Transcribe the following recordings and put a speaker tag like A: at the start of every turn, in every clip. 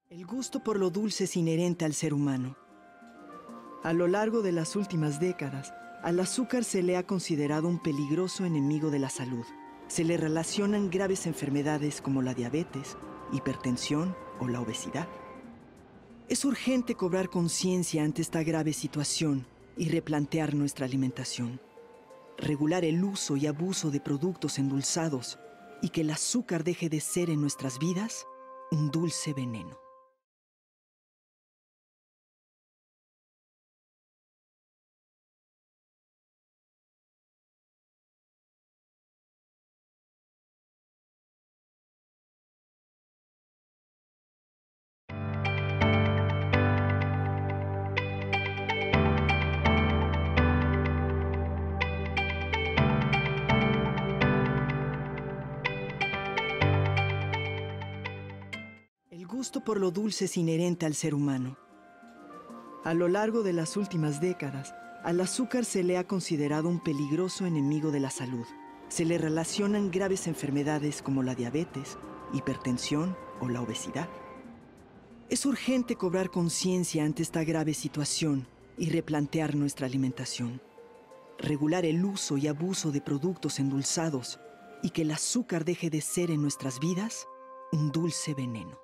A: El gusto por lo dulce es inherente al ser humano. A lo largo de las últimas décadas, al azúcar se le ha considerado un peligroso enemigo de la salud. Se le relacionan graves enfermedades como la diabetes, hipertensión o la obesidad. Es urgente cobrar conciencia ante esta grave situación y replantear nuestra alimentación. Regular el uso y abuso de productos endulzados y que el azúcar deje de ser en nuestras vidas un dulce veneno. El gusto por lo dulce es inherente al ser humano. A lo largo de las últimas décadas, al azúcar se le ha considerado un peligroso enemigo de la salud. Se le relacionan graves enfermedades como la diabetes, hipertensión o la obesidad. Es urgente cobrar conciencia ante esta grave situación y replantear nuestra alimentación. Regular el uso y abuso de productos endulzados y que el azúcar deje de ser en nuestras vidas un dulce veneno.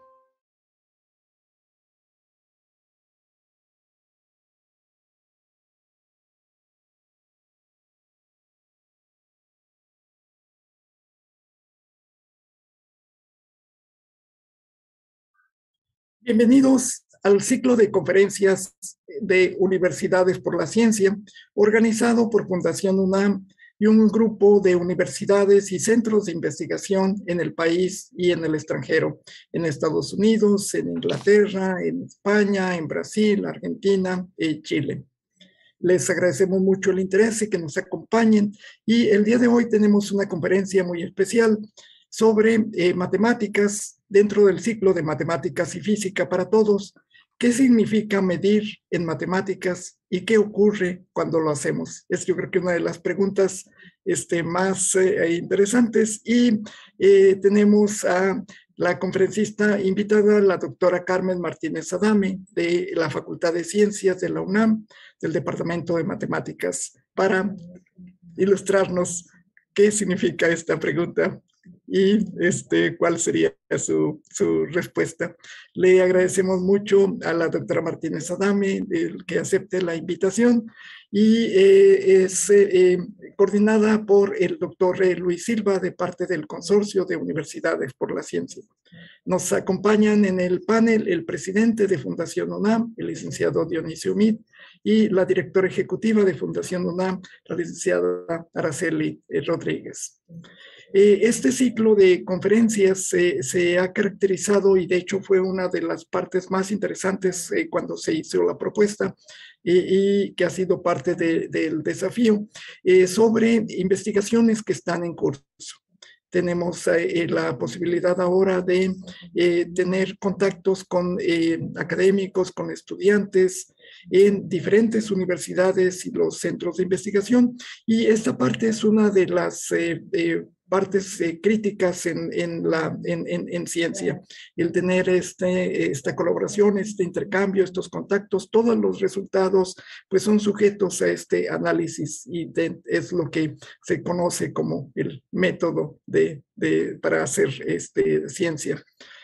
B: Bienvenidos al ciclo de conferencias de Universidades por la Ciencia, organizado por Fundación UNAM y un grupo de universidades y centros de investigación en el país y en el extranjero, en Estados Unidos, en Inglaterra, en España, en Brasil, Argentina y Chile. Les agradecemos mucho el interés y que nos acompañen. Y el día de hoy tenemos una conferencia muy especial sobre matemáticas dentro del ciclo de matemáticas y física para todos. ¿Qué significa medir en matemáticas y qué ocurre cuando lo hacemos? Es yo creo que una de las preguntas más interesantes. Y tenemos a la conferencista invitada, la doctora Carmen Martínez Adame, de la Facultad de Ciencias de la UNAM, del Departamento de Matemáticas, para ilustrarnos qué significa esta pregunta y cuál sería su respuesta. Le agradecemos mucho a la doctora Martínez Adame que acepte la invitación y es coordinada por el doctor Luis Silva de parte del Consorcio de Universidades por la Ciencia. Nos acompañan en el panel el presidente de Fundación UNAM, el licenciado Dionisio Mit, y la directora ejecutiva de Fundación UNAM, la licenciada Araceli Rodríguez. Este ciclo de conferencias se ha caracterizado y de hecho fue una de las partes más interesantes cuando se hizo la propuesta y que ha sido parte del desafío sobre investigaciones que están en curso. Tenemos la posibilidad ahora de tener contactos con académicos, con estudiantes en diferentes universidades y los centros de investigación. Y esta parte es una de las partes críticas en ciencia. El tener esta colaboración, este intercambio, estos contactos, todos los resultados pues son sujetos a este análisis y es lo que se conoce como el método para hacer ciencia.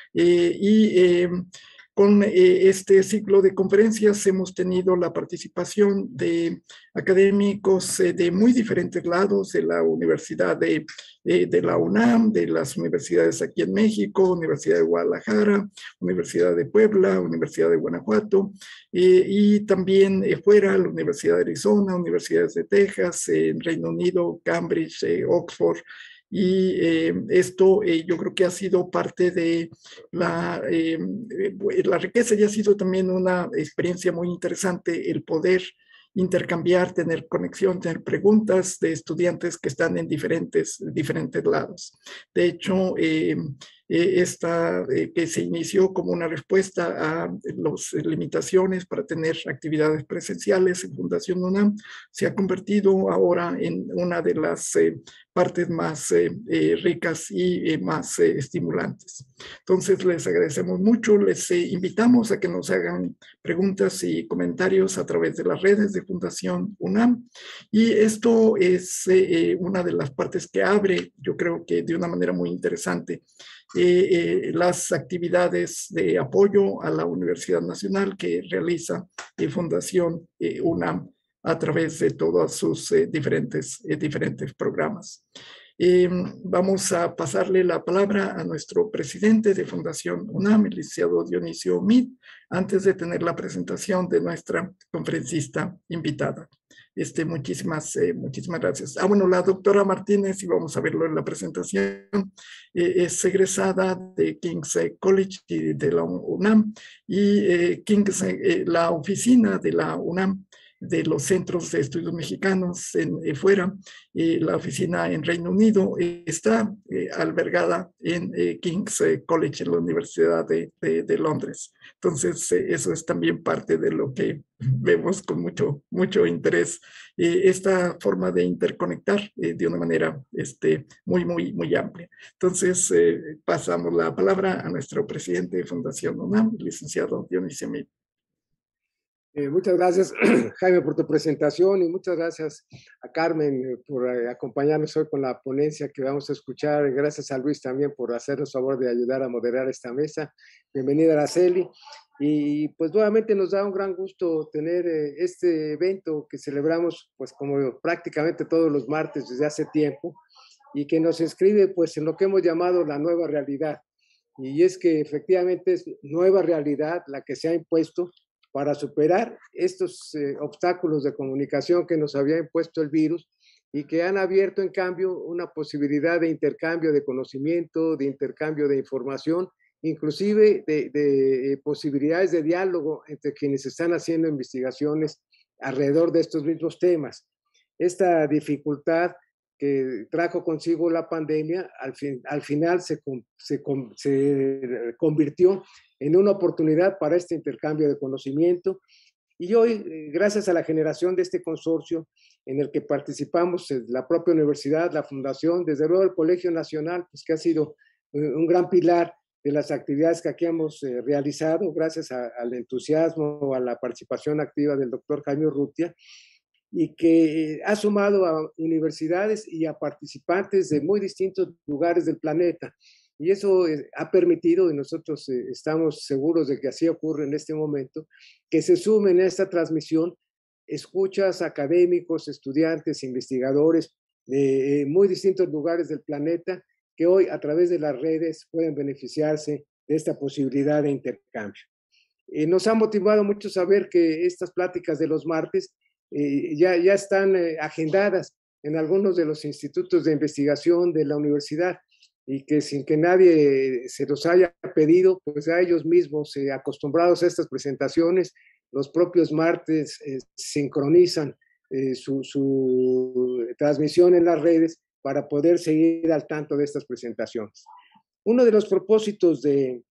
B: Con este ciclo de conferencias hemos tenido la participación de académicos de muy diferentes lados, de la Universidad de la UNAM, de las universidades aquí en México, Universidad de Guadalajara, Universidad de Puebla, Universidad de Guanajuato, y también fuera, la Universidad de Arizona, universidades de Texas, en Reino Unido, Cambridge, Oxford. Y esto yo creo que ha sido parte de la riqueza y ha sido también una experiencia muy interesante el poder intercambiar, tener conexión, tener preguntas de estudiantes que están en diferentes lados. De hecho, que se inició como una respuesta a las limitaciones para tener actividades presenciales en Fundación UNAM, se ha convertido ahora en una de las partes más ricas y más estimulantes. Entonces, les agradecemos mucho, les invitamos a que nos hagan preguntas y comentarios a través de las redes de Fundación UNAM, y esto es una de las partes que abre, yo creo que de una manera muy interesante, las actividades de apoyo a la Universidad Nacional que realiza Fundación UNAM a través de todos sus diferentes programas. Vamos a pasarle la palabra a nuestro presidente de Fundación UNAM, el licenciado Dionisio Mid, antes de tener la presentación de nuestra conferencista invitada. Muchísimas gracias. Bueno, la doctora Martínez, y vamos a verlo en la presentación, es egresada de King's College y de la UNAM, y la oficina de la UNAM de los centros de estudios mexicanos fuera, la oficina en Reino Unido está albergada en King's College, en la Universidad de Londres. Entonces, eso es también parte de lo que vemos con mucho interés, esta forma de interconectar de una manera muy amplia. Entonces, pasamos la palabra a nuestro presidente de Fundación UNAM, el licenciado Dionisio Mid.
C: Muchas gracias, Jaime, por tu presentación, y muchas gracias a Carmen por acompañarnos hoy con la ponencia que vamos a escuchar. Gracias a Luis también por hacernos favor de ayudar a moderar esta mesa. Bienvenida, Araceli. Y pues nuevamente nos da un gran gusto tener este evento que celebramos pues como prácticamente todos los martes desde hace tiempo, y que nos inscribe pues en lo que hemos llamado la nueva realidad. Y es que efectivamente es nueva realidad la que se ha impuesto para superar estos obstáculos de comunicación que nos había impuesto el virus, y que han abierto en cambio una posibilidad de intercambio de conocimiento, de intercambio de información, inclusive de posibilidades de diálogo entre quienes están haciendo investigaciones alrededor de estos mismos temas. Esta dificultad que trajo consigo la pandemia, al final se convirtió en una oportunidad para este intercambio de conocimiento. Y hoy, gracias a la generación de este consorcio en el que participamos la propia universidad, la fundación, desde luego el Colegio Nacional, pues que ha sido un gran pilar de las actividades que aquí hemos realizado, gracias al entusiasmo, a la participación activa del doctor Jaime Urrutia, y que ha sumado a universidades y a participantes de muy distintos lugares del planeta. Y eso ha permitido, y nosotros estamos seguros de que así ocurre en este momento, que se sumen a esta transmisión escuchas, académicos, estudiantes, investigadores de muy distintos lugares del planeta, que hoy a través de las redes pueden beneficiarse de esta posibilidad de intercambio. Nos ha motivado mucho saber que estas pláticas de los martes ya están agendadas en algunos de los institutos de investigación de la universidad, y que sin que nadie se los haya pedido, pues a ellos mismos acostumbrados a estas presentaciones, los propios martes sincronizan su transmisión en las redes para poder seguir al tanto de estas presentaciones. Uno de los propósitos de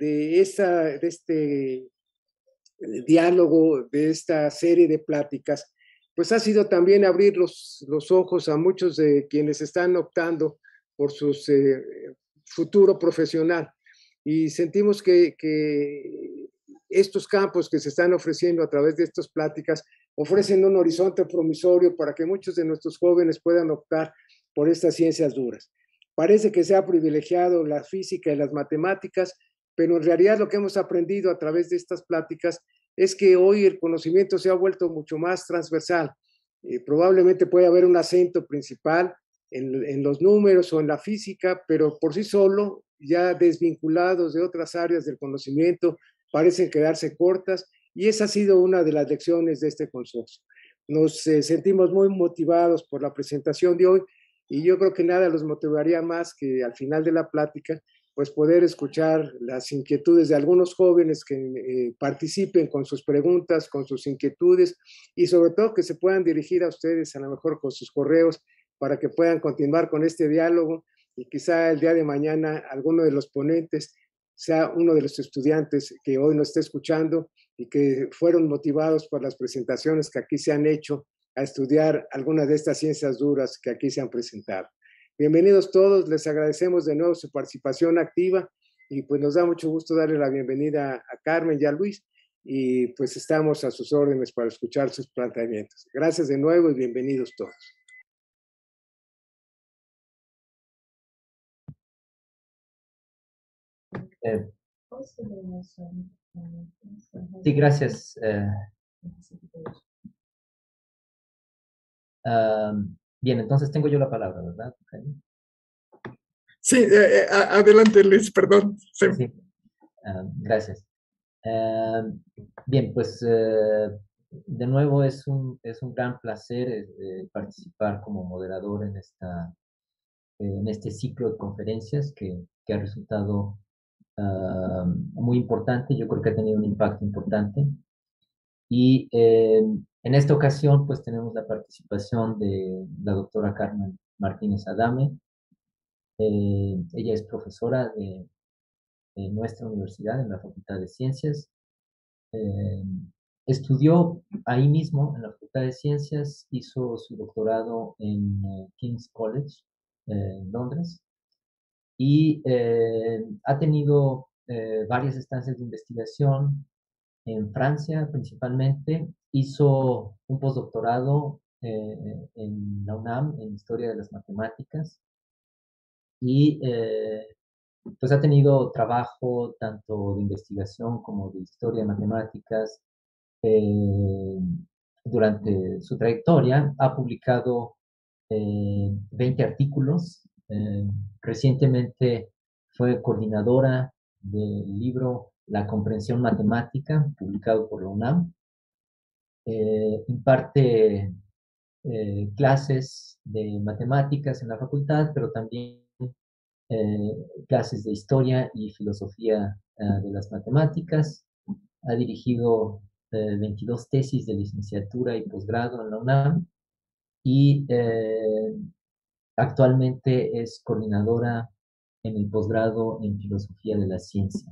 C: este diálogo, de esta serie de pláticas, pues ha sido también abrir los ojos a muchos de quienes están optando por su futuro profesional. Y sentimos que estos campos que se están ofreciendo a través de estas pláticas ofrecen un horizonte promisorio para que muchos de nuestros jóvenes puedan optar por estas ciencias duras. Parece que se ha privilegiado la física y las matemáticas, pero en realidad lo que hemos aprendido a través de estas pláticas es que hoy el conocimiento se ha vuelto mucho más transversal. Probablemente puede haber un acento principal en los números o en la física, pero por sí solo, ya desvinculados de otras áreas del conocimiento, parecen quedarse cortas, y esa ha sido una de las lecciones de este consorcio. Nos sentimos muy motivados por la presentación de hoy, y yo creo que nada los motivaría más que al final de la plática, pues poder escuchar las inquietudes de algunos jóvenes que participen con sus preguntas, con sus inquietudes, y sobre todo que se puedan dirigir a ustedes a lo mejor con sus correos para que puedan continuar con este diálogo y quizá el día de mañana alguno de los ponentes sea uno de los estudiantes que hoy nos está escuchando y que fueron motivados por las presentaciones que aquí se han hecho a estudiar algunas de estas ciencias duras que aquí se han presentado. Bienvenidos todos, les agradecemos de nuevo su participación activa y pues nos da mucho gusto darle la bienvenida a Carmen y a Luis y pues estamos a sus órdenes para escuchar sus planteamientos. Gracias de nuevo y bienvenidos todos.
D: Sí, gracias. Bien, entonces tengo yo la palabra, ¿verdad?
B: Sí, adelante, Luis, perdón. Sí.
D: Sí, gracias. Bien, pues de nuevo es un gran placer participar como moderador en este ciclo de conferencias que ha resultado muy importante. Yo creo que ha tenido un impacto importante. Y en esta ocasión, pues tenemos la participación de la doctora Carmen Martínez Adame. Ella es profesora de nuestra universidad, en la Facultad de Ciencias. Estudió ahí mismo, en la Facultad de Ciencias, hizo su doctorado en King's College, en Londres, y ha tenido varias estancias de investigación en Francia principalmente. Hizo un postdoctorado en la UNAM en Historia de las Matemáticas y pues ha tenido trabajo tanto de investigación como de historia de matemáticas. Durante su trayectoria ha publicado 20 artículos. Recientemente fue coordinadora del libro La comprensión matemática, publicado por la UNAM. Imparte clases de matemáticas en la facultad, pero también clases de historia y filosofía de las matemáticas. Ha dirigido 22 tesis de licenciatura y posgrado en la UNAM y actualmente es coordinadora en el posgrado en filosofía de la ciencia.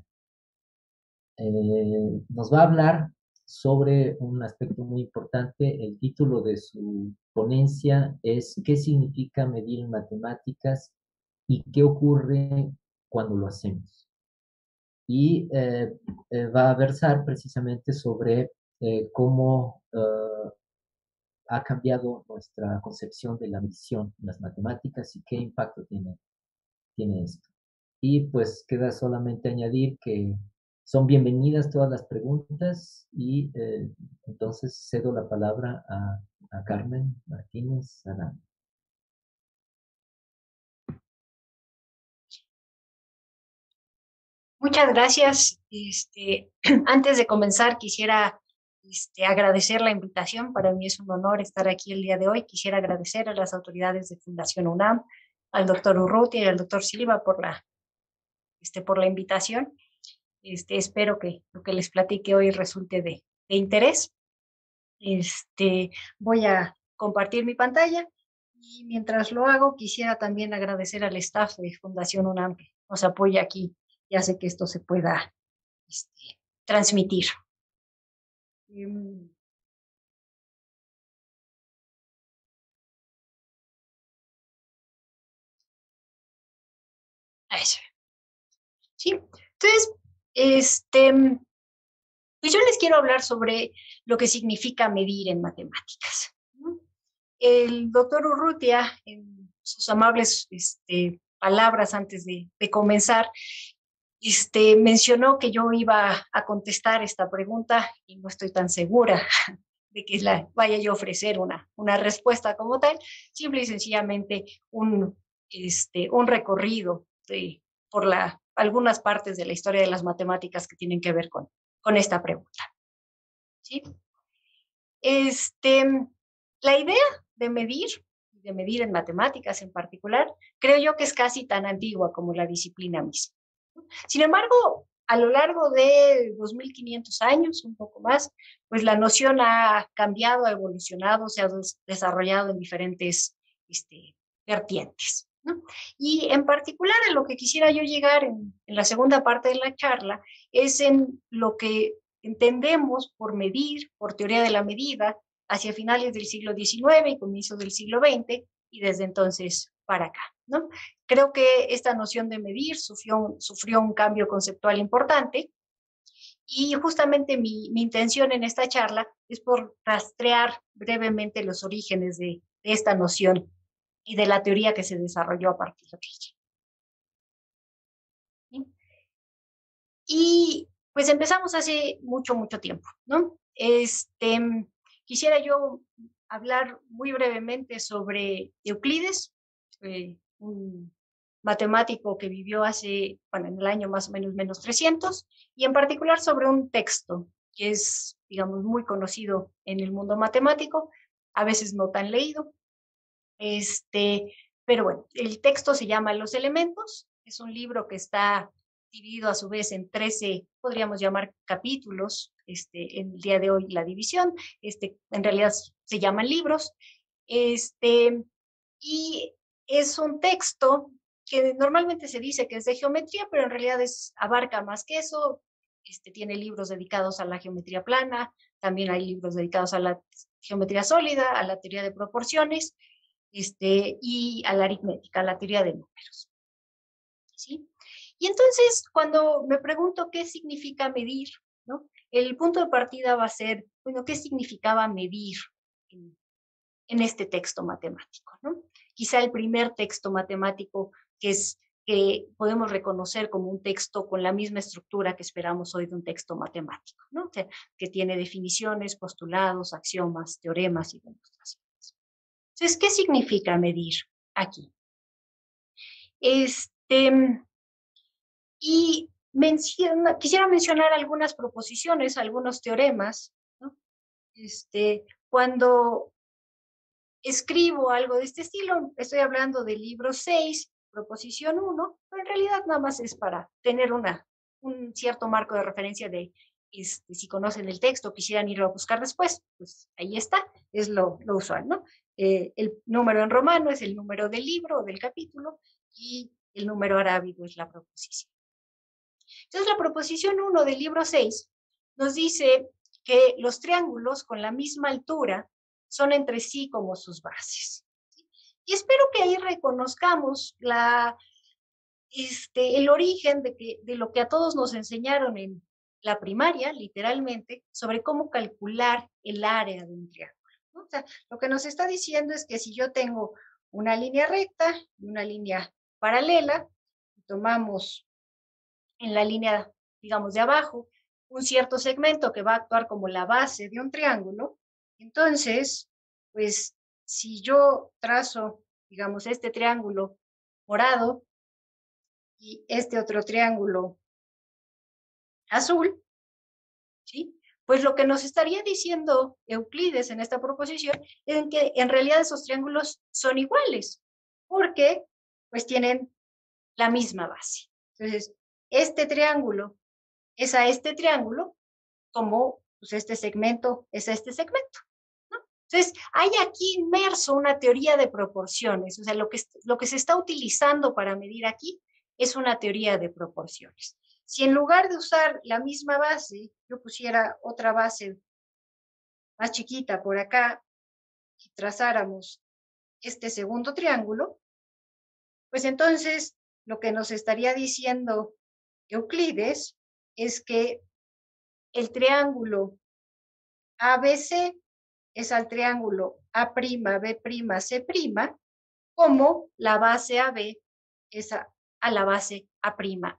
D: Nos va a hablar sobre un aspecto muy importante. El título de su ponencia es ¿qué significa medir en matemáticas y qué ocurre cuando lo hacemos? Y va a versar precisamente sobre cómo ha cambiado nuestra concepción de la medición en las matemáticas y qué impacto tiene esto. Y pues queda solamente añadir que son bienvenidas todas las preguntas y entonces cedo la palabra a Carmen Martínez Adame.
E: Muchas gracias. Antes de comenzar, quisiera agradecer la invitación. Para mí es un honor estar aquí el día de hoy. Quisiera agradecer a las autoridades de Fundación UNAM, al doctor Urrutia y al doctor Silva por la invitación. Espero que lo que les platique hoy resulte de interés. Voy a compartir mi pantalla y mientras lo hago, quisiera también agradecer al staff de Fundación UNAM que nos apoya aquí y hace que esto se pueda transmitir. Eso. Sí, entonces, pues yo les quiero hablar sobre lo que significa medir en matemáticas. El doctor Urrutia, en sus amables palabras antes de comenzar, mencionó que yo iba a contestar esta pregunta y no estoy tan segura de que vaya yo a ofrecer una respuesta como tal, simple y sencillamente un recorrido por algunas partes de la historia de las matemáticas que tienen que ver con esta pregunta. ¿Sí? La idea de medir en matemáticas en particular, creo yo que es casi tan antigua como la disciplina misma. Sin embargo, a lo largo de 2500 años, un poco más, pues la noción ha cambiado, ha evolucionado, se ha desarrollado en diferentes vertientes. ¿no? Y en particular a lo que quisiera yo llegar en la segunda parte de la charla es en lo que entendemos por medir, por teoría de la medida, hacia finales del siglo XIX y comienzos del siglo XX, y desde entonces para acá, ¿no? Creo que esta noción de medir sufrió un cambio conceptual importante, y justamente mi intención en esta charla es por rastrear brevemente los orígenes de esta noción y de la teoría que se desarrolló a partir de ella. ¿Sí? Y pues empezamos hace mucho, mucho tiempo, ¿no? Quisiera yo hablar muy brevemente sobre Euclides, un matemático que vivió hace, bueno, en el año más o menos 300, y en particular sobre un texto que es, digamos, muy conocido en el mundo matemático, a veces no tan leído. Pero bueno, el texto se llama Los Elementos, es un libro que está dividido a su vez en 13, podríamos llamar capítulos, en el día de hoy la división, en realidad se llaman libros, y es un texto que normalmente se dice que es de geometría, pero en realidad abarca más que eso. Tiene libros dedicados a la geometría plana, también hay libros dedicados a la geometría sólida, a la teoría de proporciones, y a la aritmética, a la teoría de números. ¿Sí? Y entonces, cuando me pregunto qué significa medir, ¿no? El punto de partida va a ser, bueno, ¿qué significaba medir en este texto matemático, ¿no? Quizá el primer texto matemático que podemos reconocer como un texto con la misma estructura que esperamos hoy de un texto matemático, ¿no? Que tiene definiciones, postulados, axiomas, teoremas y demostraciones. Entonces, ¿qué significa medir aquí? Y quisiera mencionar algunas proposiciones, algunos teoremas, ¿no? Cuando escribo algo de este estilo, estoy hablando del libro 6, proposición 1, pero en realidad nada más es para tener un cierto marco de referencia de si conocen el texto, quisieran irlo a buscar después, pues ahí está, es lo usual, ¿no? El número en romano es el número del libro o del capítulo, y el número arábigo es la proposición. Entonces, la proposición 1 del libro 6 nos dice que los triángulos con la misma altura son entre sí como sus bases. Y espero que ahí reconozcamos el origen de lo que a todos nos enseñaron en la primaria, literalmente, sobre cómo calcular el área de un triángulo, ¿no? O sea, lo que nos está diciendo es que si yo tengo una línea recta y una línea paralela, tomamos en la línea, digamos, de abajo, un cierto segmento que va a actuar como la base de un triángulo, entonces, pues, si yo trazo, digamos, este triángulo morado y este otro triángulo azul, ¿sí? Pues lo que nos estaría diciendo Euclides en esta proposición es que en realidad esos triángulos son iguales, porque pues tienen la misma base. Entonces, este triángulo es a este triángulo, como pues, este segmento es a este segmento, ¿no? Entonces, hay aquí inmerso una teoría de proporciones, o sea, lo que se está utilizando para medir aquí es una teoría de proporciones. Si en lugar de usar la misma base, yo pusiera otra base más chiquita por acá y trazáramos este segundo triángulo, pues entonces lo que nos estaría diciendo Euclides es que el triángulo ABC es al triángulo A'B', C', como la base AB es a la base A'B',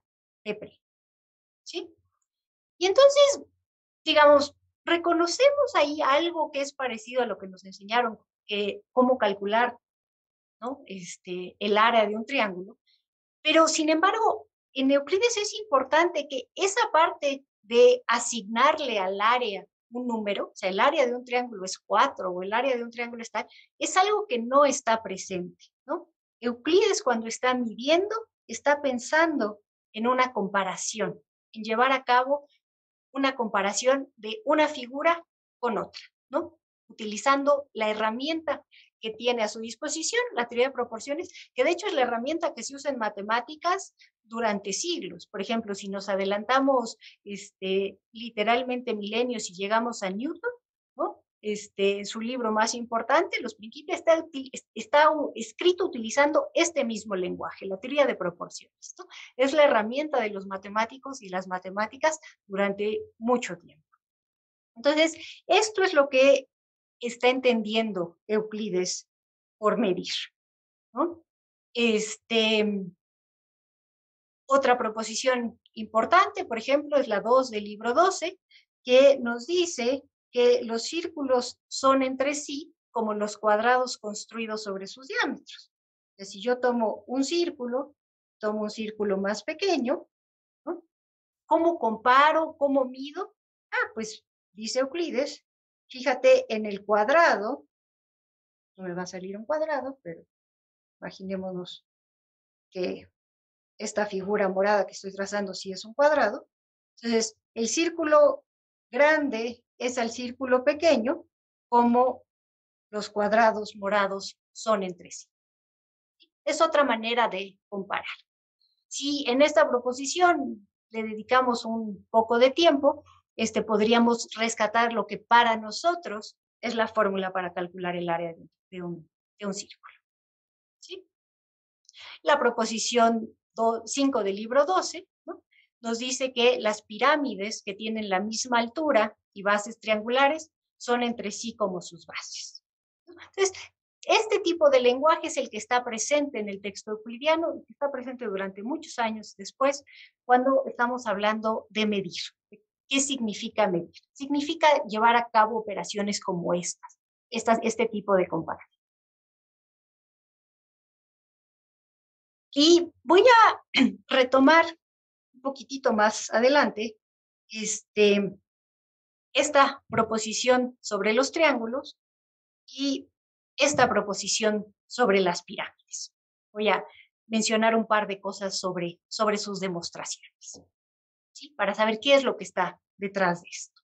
E: ¿sí? Y entonces, digamos, reconocemos ahí algo que es parecido a lo que nos enseñaron, cómo calcular, ¿no? El área de un triángulo, pero sin embargo, en Euclides es importante que esa parte de asignarle al área un número, o sea, el área de un triángulo es 4 o el área de un triángulo es tal, es algo que no está presente, ¿no? Euclides cuando está midiendo, está pensando en una comparación, en llevar a cabo una comparación de una figura con otra, ¿no? Utilizando la herramienta que tiene a su disposición la teoría de proporciones, que de hecho es la herramienta que se usa en matemáticas durante siglos. Por ejemplo, si nos adelantamos literalmente milenios y llegamos a Newton, ¿no? Su libro más importante, Los Principios, está escrito utilizando este mismo lenguaje, la teoría de proporciones, ¿no? Es la herramienta de los matemáticos y las matemáticas durante mucho tiempo. Entonces, esto es lo que está entendiendo Euclides por medir, ¿no? Otra proposición importante, por ejemplo, es la 2 del libro 12, que nos dice que los círculos son entre sí como los cuadrados construidos sobre sus diámetros. Entonces, si yo tomo un círculo más pequeño, ¿no? ¿Cómo comparo? ¿Cómo mido? Pues dice Euclides, fíjate en el cuadrado, no me va a salir un cuadrado, pero imaginémonos que esta figura morada que estoy trazando sí es un cuadrado. Entonces, el círculo grande es al círculo pequeño, como los cuadrados morados son entre sí. Es otra manera de comparar. Si en esta proposición le dedicamos un poco de tiempo, podríamos rescatar lo que para nosotros es la fórmula para calcular el área de un círculo. ¿Sí? La proposición 5 del libro 12, ¿no? Nos dice que las pirámides que tienen la misma altura y bases triangulares son entre sí como sus bases. Entonces, este tipo de lenguaje es el que está presente en el texto euclidiano y que está presente durante muchos años después cuando estamos hablando de medir. ¿Qué significa medir? Significa llevar a cabo operaciones como este tipo de comparación. Y voy a retomar un poquitito más adelante esta proposición sobre los triángulos y esta proposición sobre las pirámides. Voy a mencionar un par de cosas sobre sus demostraciones, ¿sí? Para saber qué es lo que está detrás de esto,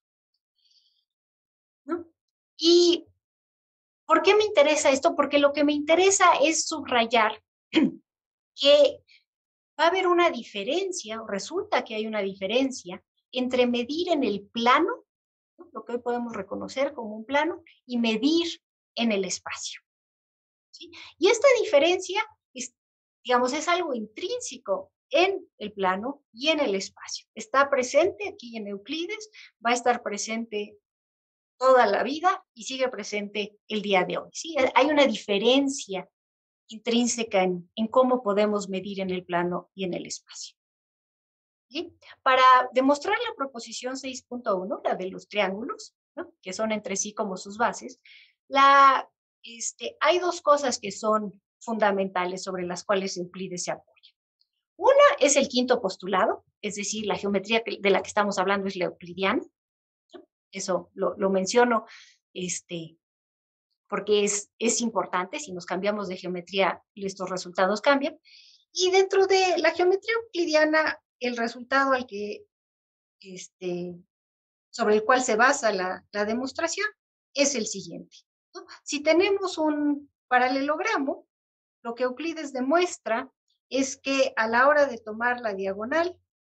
E: ¿no? ¿Y por qué me interesa esto? Porque lo que me interesa es subrayar que va a haber una diferencia, o resulta que hay una diferencia, entre medir en el plano, ¿no? Lo que hoy podemos reconocer como un plano, y medir en el espacio. ¿Sí? Y esta diferencia es algo intrínseco en el plano y en el espacio. Está presente aquí en Euclides, va a estar presente toda la vida y sigue presente el día de hoy. ¿Sí? Hay una diferencia intrínseca en cómo podemos medir en el plano y en el espacio. ¿Sí? Para demostrar la proposición 6.1, la de los triángulos, ¿no? Que son entre sí como sus bases, hay dos cosas que son fundamentales sobre las cuales Euclides se apoya. Una es el quinto postulado, es decir, la geometría de la que estamos hablando es la euclidiana. ¿No? Eso lo menciono porque es importante. Si nos cambiamos de geometría, estos resultados cambian. Y dentro de la geometría euclidiana, el resultado sobre el cual se basa la demostración es el siguiente, ¿no? Si tenemos un paralelogramo, lo que Euclides demuestra es que a la hora de tomar la diagonal,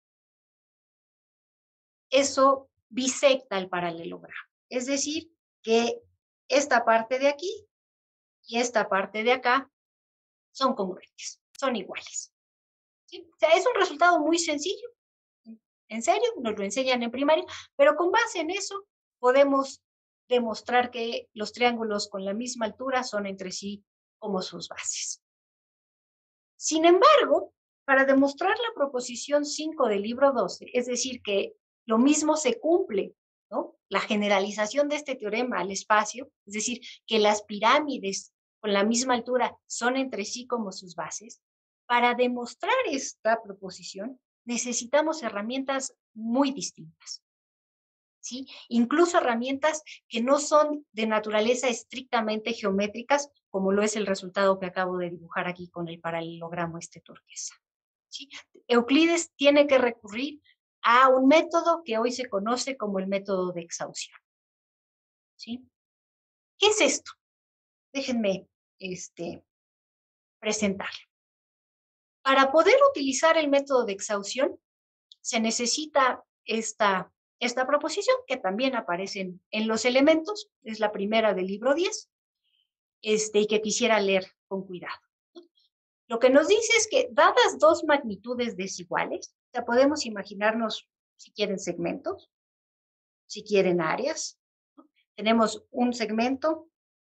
E: eso bisecta el paralelogramo. Es decir, que esta parte de aquí y esta parte de acá son congruentes, son iguales. ¿Sí? O sea, es un resultado muy sencillo. En serio, nos lo enseñan en primaria, pero con base en eso podemos demostrar que los triángulos con la misma altura son entre sí como sus bases. Sin embargo, para demostrar la proposición 5 del libro 12, es decir, que lo mismo se cumple, ¿no? La generalización de este teorema al espacio, es decir, que las pirámides con la misma altura son entre sí como sus bases, para demostrar esta proposición necesitamos herramientas muy distintas, ¿sí? Incluso herramientas que no son de naturaleza estrictamente geométricas, como lo es el resultado que acabo de dibujar aquí con el paralelogramo turquesa, ¿sí? Euclides tiene que recurrir a un método que hoy se conoce como el método de exhaustión, ¿sí? ¿Qué es esto? déjenme presentarlo. Para poder utilizar el método de exhaustión, se necesita esta proposición que también aparece en los elementos, es la primera del libro 10, y que quisiera leer con cuidado. Lo que nos dice es que dadas dos magnitudes desiguales, o sea, podemos imaginarnos, si quieren, segmentos, si quieren, áreas. Tenemos un segmento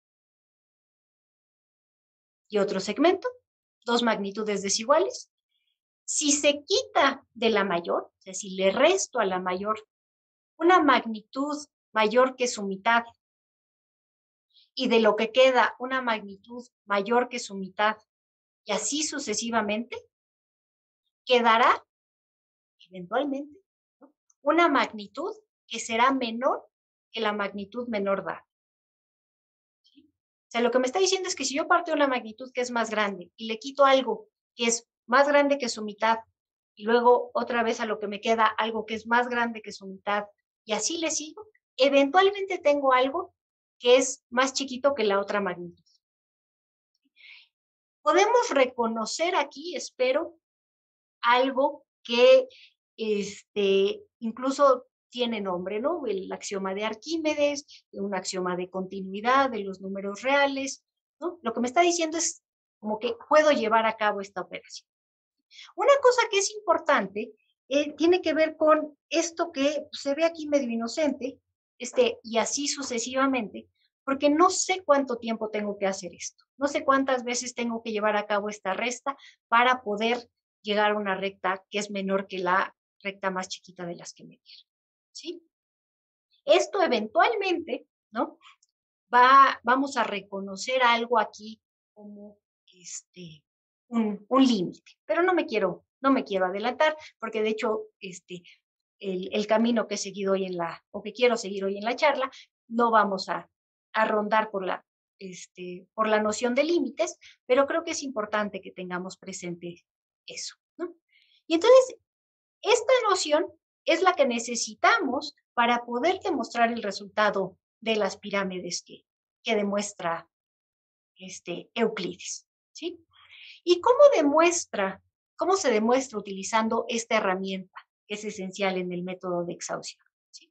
E: y otro segmento, dos magnitudes desiguales. Si se quita de la mayor, o sea, si le resto a la mayor una magnitud mayor que su mitad y de lo que queda una magnitud mayor que su mitad y así sucesivamente, quedará eventualmente, ¿no?, una magnitud que será menor que la magnitud menor dada. ¿Sí? O sea, lo que me está diciendo es que si yo parto de una magnitud que es más grande y le quito algo que es más grande que su mitad y luego otra vez a lo que me queda algo que es más grande que su mitad y así le sigo, eventualmente tengo algo que es más chiquito que la otra magnitud. Podemos reconocer aquí, espero, algo que incluso tiene nombre, ¿no? El axioma de Arquímedes, un axioma de continuidad de los números reales, ¿no? Lo que me está diciendo es como que puedo llevar a cabo esta operación. Una cosa que es importante tiene que ver con esto que se ve aquí medio inocente, y así sucesivamente, porque no sé cuánto tiempo tengo que hacer esto, no sé cuántas veces tengo que llevar a cabo esta resta para poder llegar a una recta que es menor que la recta más chiquita de las que me dieron, ¿sí? Esto eventualmente, ¿no?, vamos a reconocer algo aquí como un límite, pero no me quiero adelantar, porque de hecho el camino que he seguido hoy o que quiero seguir hoy en la charla, no vamos a rondar por la noción de límites, pero creo que es importante que tengamos presente eso, ¿no? Y entonces, esta noción es la que necesitamos para poder demostrar el resultado de las pirámides que demuestra Euclides, ¿sí? ¿Y cómo se demuestra utilizando esta herramienta que es esencial en el método de exhaustión? ¿Sí?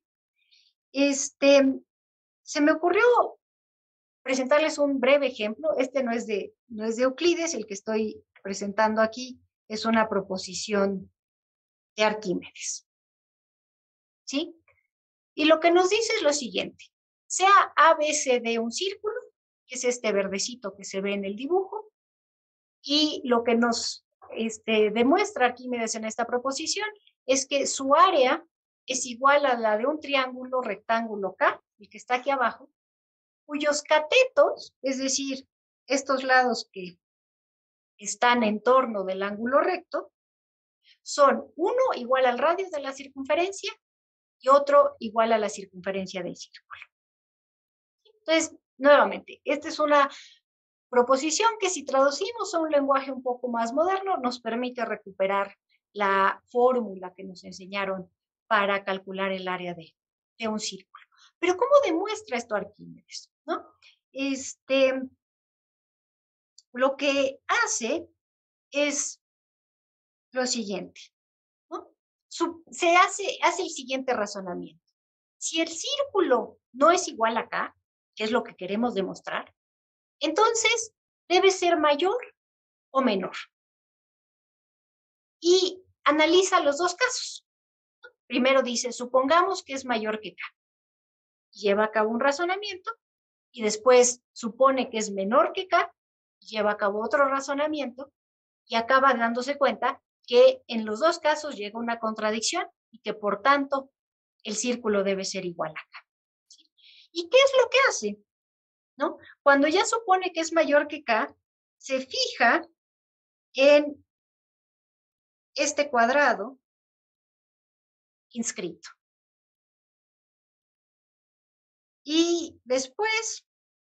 E: Se me ocurrió presentarles un breve ejemplo. No es de Euclides, el que estoy presentando aquí es una proposición de Arquímedes, ¿sí? Y lo que nos dice es lo siguiente: sea ABCD un círculo, que es este verdecito que se ve en el dibujo, y lo que nos demuestra Arquímedes en esta proposición es que su área es igual a la de un triángulo rectángulo K, el que está aquí abajo, cuyos catetos, es decir, estos lados que están en torno del ángulo recto, son uno igual al radio de la circunferencia y otro igual a la circunferencia del círculo. Entonces, nuevamente, esta es una proposición que, si traducimos a un lenguaje un poco más moderno, nos permite recuperar la fórmula que nos enseñaron para calcular el área de un círculo. Pero ¿cómo demuestra esto Arquímedes, ¿no? Lo que hace es lo siguiente, ¿no? Se hace el siguiente razonamiento. Si el círculo no es igual a K, que es lo que queremos demostrar, entonces debe ser mayor o menor. Y analiza los dos casos. Primero dice, supongamos que es mayor que K. Lleva a cabo un razonamiento y después supone que es menor que K, lleva a cabo otro razonamiento y acaba dándose cuenta que en los dos casos llega una contradicción y que por tanto el círculo debe ser igual a K. ¿Sí? ¿Y qué es lo que hace? ¿No? Cuando ya supone que es mayor que K, se fija en este cuadrado inscrito. Y después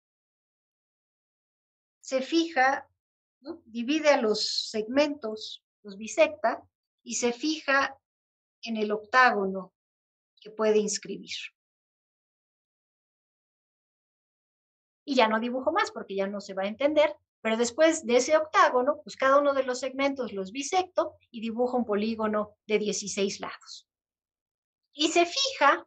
E: se fija, ¿no?, divide a los segmentos, los bisecta, y se fija en el octágono que puede inscribir. Y ya no dibujo más porque ya no se va a entender, pero después de ese octágono, pues cada uno de los segmentos los bisecto y dibujo un polígono de 16 lados. Y se fija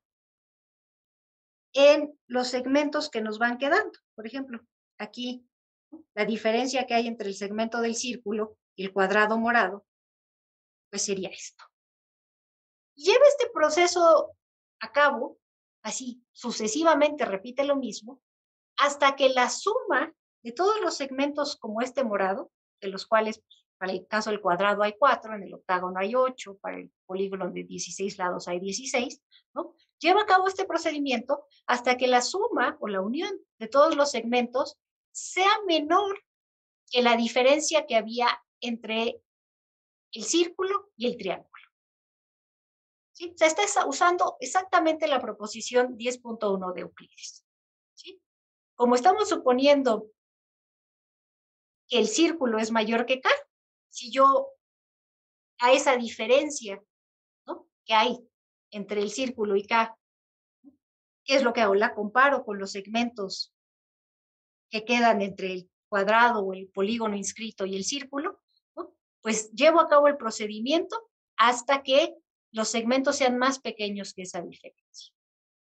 E: en los segmentos que nos van quedando. Por ejemplo, aquí la diferencia que hay entre el segmento del círculo y el cuadrado morado, pues sería esto. Lleva este proceso a cabo, así sucesivamente repite lo mismo, hasta que la suma de todos los segmentos como este morado, de los cuales para el caso del cuadrado hay 4, en el octágono hay 8, para el polígono de 16 lados hay 16, ¿no? Lleva a cabo este procedimiento hasta que la suma o la unión de todos los segmentos sea menor que la diferencia que había entre el círculo y el triángulo. ¿Sí? Se está usando exactamente la proposición 10.1 de Euclides. ¿Sí? Como estamos suponiendo que el círculo es mayor que K, si yo a esa diferencia, ¿no?, que hay entre el círculo y K, ¿qué es lo que hago? La comparo con los segmentos que quedan entre el cuadrado o el polígono inscrito y el círculo, ¿no? Pues llevo a cabo el procedimiento hasta que los segmentos sean más pequeños que esa diferencia.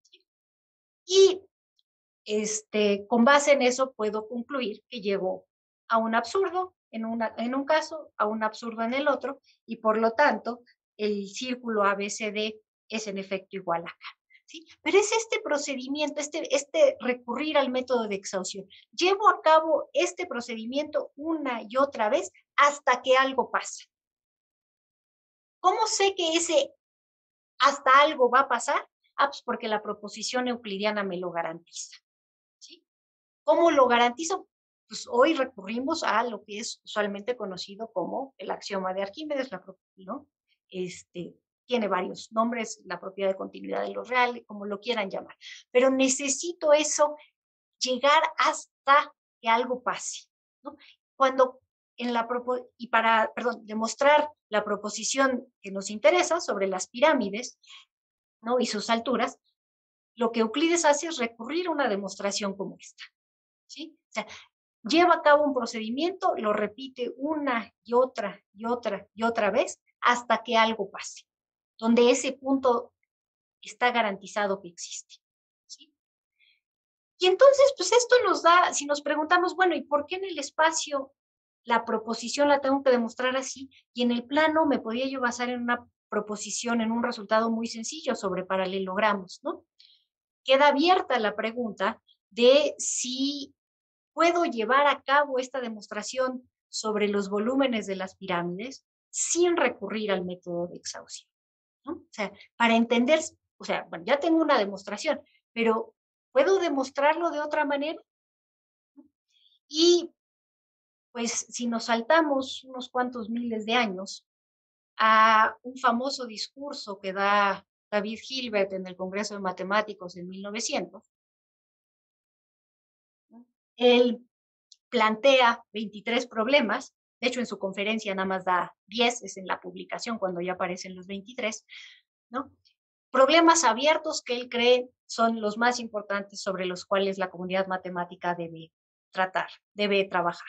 E: Y con base en eso puedo concluir que llevo a un absurdo en un caso, a un absurdo en el otro, y por lo tanto el círculo ABCD es en efecto igual a K. ¿Sí? Pero es este procedimiento, este recurrir al método de exhaustión. Llevo a cabo este procedimiento una y otra vez hasta que algo pasa. ¿Cómo sé que ese hasta algo va a pasar? Pues porque la proposición euclidiana me lo garantiza. ¿Sí? ¿Cómo lo garantizo? Pues hoy recurrimos a lo que es usualmente conocido como el axioma de Arquímedes, ¿no? Tiene varios nombres, la propiedad de continuidad de lo real, como lo quieran llamar. Pero necesito eso, llegar hasta que algo pase, ¿no? Cuando para demostrar la proposición que nos interesa sobre las pirámides, ¿no?, y sus alturas, lo que Euclides hace es recurrir a una demostración como esta. ¿Sí? O sea, lleva a cabo un procedimiento, lo repite una y otra y otra y otra vez hasta que algo pase, donde ese punto está garantizado que existe. ¿Sí? Y entonces, pues esto nos da, si nos preguntamos, bueno, ¿y por qué en el espacio la proposición la tengo que demostrar así? Y en el plano me podía yo basar en una proposición, en un resultado muy sencillo sobre paralelogramos, ¿no? Queda abierta la pregunta de si puedo llevar a cabo esta demostración sobre los volúmenes de las pirámides sin recurrir al método de exhaustión, ¿no? O sea, para entender, o sea, bueno, ya tengo una demostración, pero ¿puedo demostrarlo de otra manera? Y pues si nos saltamos unos cuantos miles de años a un famoso discurso que da David Hilbert en el Congreso de Matemáticos en 1900, él plantea 23 problemas, de hecho en su conferencia nada más da 10, es en la publicación cuando ya aparecen los 23, ¿no? Problemas abiertos que él cree son los más importantes sobre los cuales la comunidad matemática debe tratar, debe trabajar.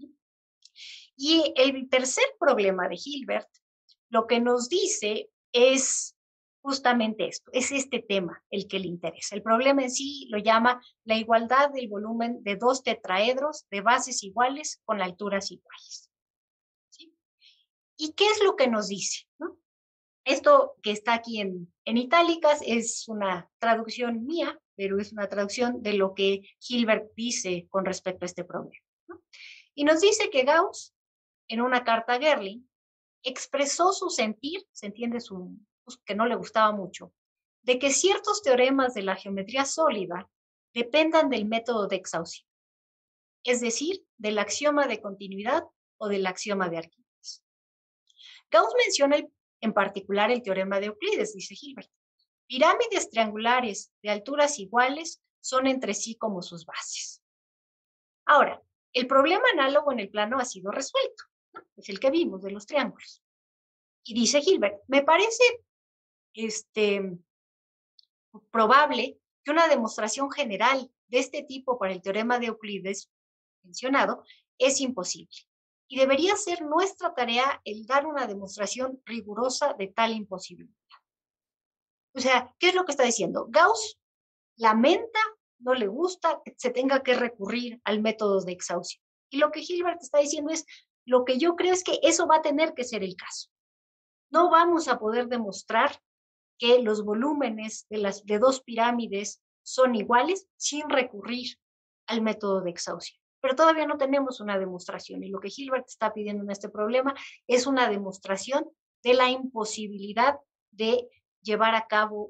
E: Y el tercer problema de Hilbert, lo que nos dice es justamente esto, es este tema el que le interesa. El problema en sí lo llama la igualdad del volumen de dos tetraedros de bases iguales con alturas iguales. ¿Sí? ¿Y qué es lo que nos dice? ¿No? Esto que está aquí en itálicas es una traducción mía, pero es una traducción de lo que Hilbert dice con respecto a este problema, ¿no? Y nos dice que Gauss, en una carta a Gerling, expresó su sentir, se entiende que no le gustaba mucho, de que ciertos teoremas de la geometría sólida dependan del método de exhaustión, es decir, del axioma de continuidad o del axioma de Arquímedes. Gauss menciona en particular el teorema de Euclides, dice Hilbert. Pirámides triangulares de alturas iguales son entre sí como sus bases. Ahora, el problema análogo en el plano ha sido resuelto, ¿no? Es el que vimos de los triángulos. Y dice Hilbert, me parece probable que una demostración general de este tipo para el teorema de Euclides mencionado es imposible. Y debería ser nuestra tarea el dar una demostración rigurosa de tal imposibilidad. O sea, ¿qué es lo que está diciendo? Gauss lamenta, no le gusta que se tenga que recurrir al método de Exhaustion. Y lo que Hilbert está diciendo es, lo que yo creo es que eso va a tener que ser el caso. No vamos a poder demostrar que los volúmenes de dos pirámides son iguales sin recurrir al método de Exhaustion. Pero todavía no tenemos una demostración y lo que Hilbert está pidiendo en este problema es una demostración de la imposibilidad de llevar a cabo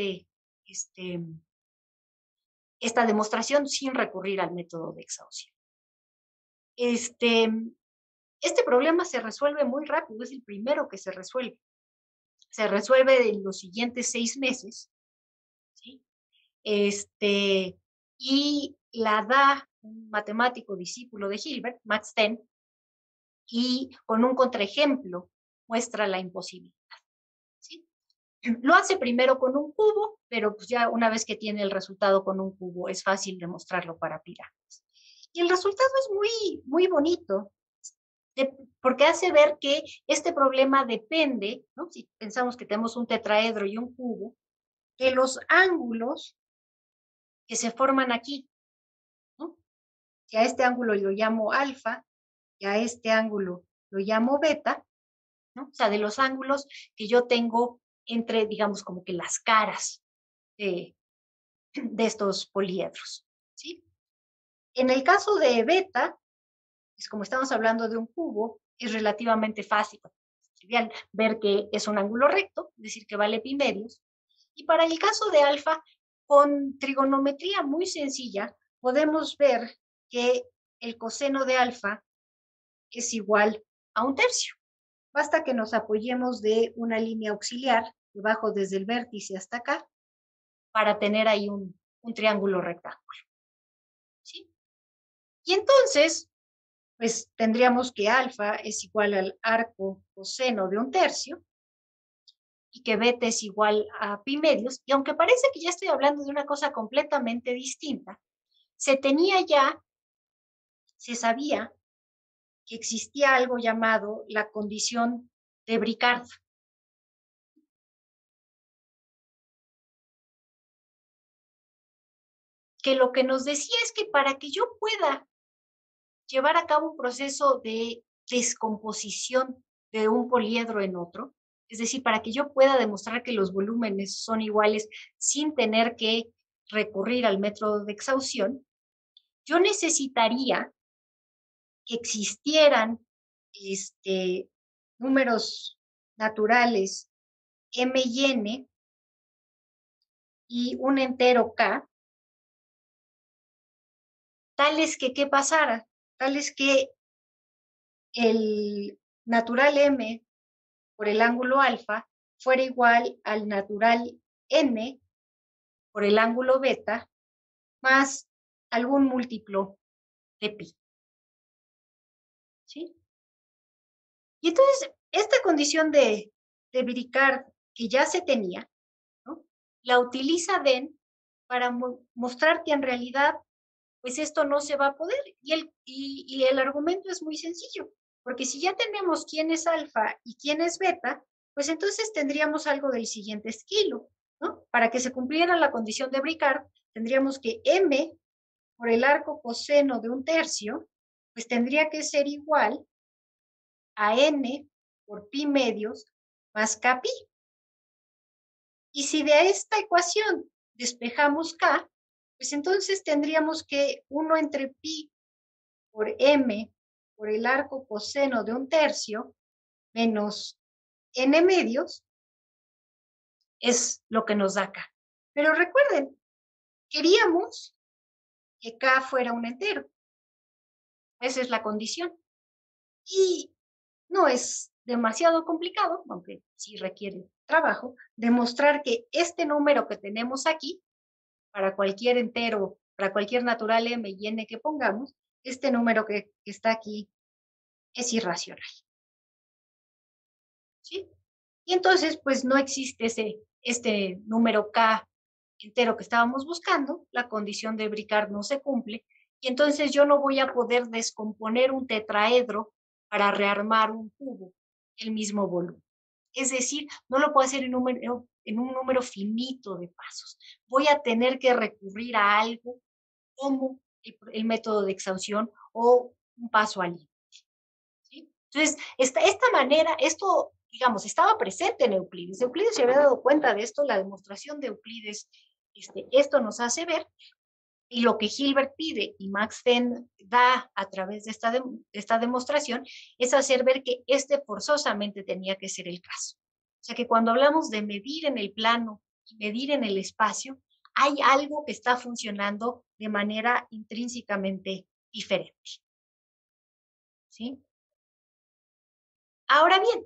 E: esta demostración sin recurrir al método de Exhaustion. Este problema se resuelve muy rápido, es el primero que se resuelve. Se resuelve en los siguientes 6 meses, ¿sí? Y la da un matemático discípulo de Hilbert, Max Steen, y con un contraejemplo muestra la imposibilidad, ¿sí? Lo hace primero con un cubo, pero pues ya una vez que tiene el resultado con un cubo es fácil demostrarlo para pirámides. Y el resultado es muy, muy bonito, porque hace ver que este problema depende, ¿no? Si pensamos que tenemos un tetraedro y un cubo, que los ángulos que se forman aquí, ¿no? Si a este ángulo lo llamo alfa y a este ángulo lo llamo beta, ¿no? O sea, de los ángulos que yo tengo entre, digamos, como que las caras de estos poliedros, ¿sí? En el caso de beta, pues como estamos hablando de un cubo, es relativamente fácil, trivial, ver que es un ángulo recto, es decir, que vale pi medios. Y para el caso de alfa, con trigonometría muy sencilla, podemos ver que el coseno de alfa es igual a 1/3. Basta que nos apoyemos de una línea auxiliar, que bajo desde el vértice hasta acá, para tener ahí un triángulo rectángulo, ¿sí? Y entonces, pues tendríamos que alfa es igual al arco coseno de 1/3 y que beta es igual a pi medios. Y aunque parece que ya estoy hablando de una cosa completamente distinta, se sabía que existía algo llamado la condición de Bricard. Que lo que nos decía es que para que yo pueda llevar a cabo un proceso de descomposición de un poliedro en otro, es decir, para que yo pueda demostrar que los volúmenes son iguales sin tener que recurrir al método de Exhaustion, yo necesitaría que existieran números naturales m y n y un entero k, tales que, ¿qué pasara? Tales que el natural m por el ángulo alfa fuera igual al natural n por el ángulo beta más algún múltiplo de pi. ¿Sí? Y entonces, esta condición de Bricard que ya se tenía, ¿no? La utiliza Den para mostrar que en realidad, pues esto no se va a poder. Y el argumento es muy sencillo, porque si ya tenemos quién es alfa y quién es beta, pues entonces tendríamos algo del siguiente estilo, ¿no? Para que se cumpliera la condición de Bricard, tendríamos que m por el arco coseno de 1/3, pues tendría que ser igual a n por pi medios más kpi. Y si de esta ecuación despejamos k, pues entonces tendríamos que 1 entre pi por m por el arco coseno de 1/3 menos n medios es lo que nos da k. Pero recuerden, queríamos que k fuera un entero. Esa es la condición. Y no es demasiado complicado, aunque sí requiere trabajo, demostrar que este número que tenemos aquí, para cualquier entero, para cualquier natural m y n que pongamos, este número que está aquí es irracional. ¿Sí? Y entonces, pues no existe este número k entero que estábamos buscando, la condición de Bricard no se cumple, y entonces yo no voy a poder descomponer un tetraedro para rearmar un cubo, el mismo volumen. Es decir, no lo puedo hacer en un número finito de pasos. Voy a tener que recurrir a algo como el método de exhaustión o un paso al límite. ¿Sí? Entonces, esta manera, esto, digamos, estaba presente en Euclides. Euclides se había dado cuenta de esto, la demostración de Euclides, esto nos hace ver, y lo que Hilbert pide y Max Fenn da a través de esta demostración es hacer ver que forzosamente tenía que ser el caso. O sea que cuando hablamos de medir en el plano y medir en el espacio, hay algo que está funcionando de manera intrínsecamente diferente. ¿Sí? Ahora bien,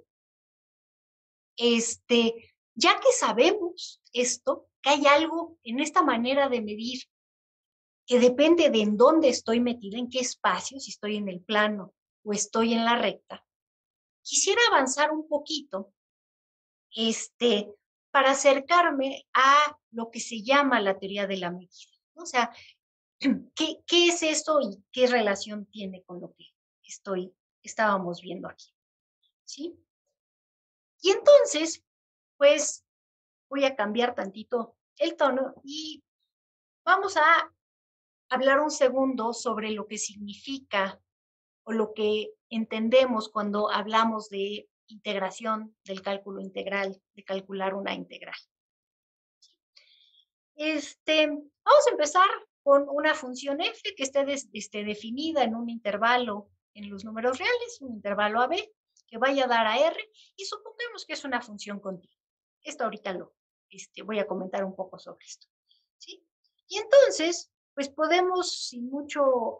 E: ya que sabemos esto, que hay algo en esta manera de medir que depende de en dónde estoy metida, en qué espacio, si estoy en el plano o estoy en la recta, quisiera avanzar un poquito para acercarme a lo que se llama la teoría de la medida. O sea, ¿qué es esto y qué relación tiene con lo que estábamos viendo aquí? ¿Sí? Y entonces, pues, voy a cambiar tantito el tono y vamos a hablar un segundo sobre lo que significa o lo que entendemos cuando hablamos de integración, del cálculo integral, de calcular una integral. Vamos a empezar con una función f que esté definida en un intervalo en los números reales, un intervalo AB, que vaya a dar a R, y supongamos que es una función continua. Esto ahorita voy a comentar un poco sobre esto. ¿Sí? Y entonces, pues podemos, sin mucho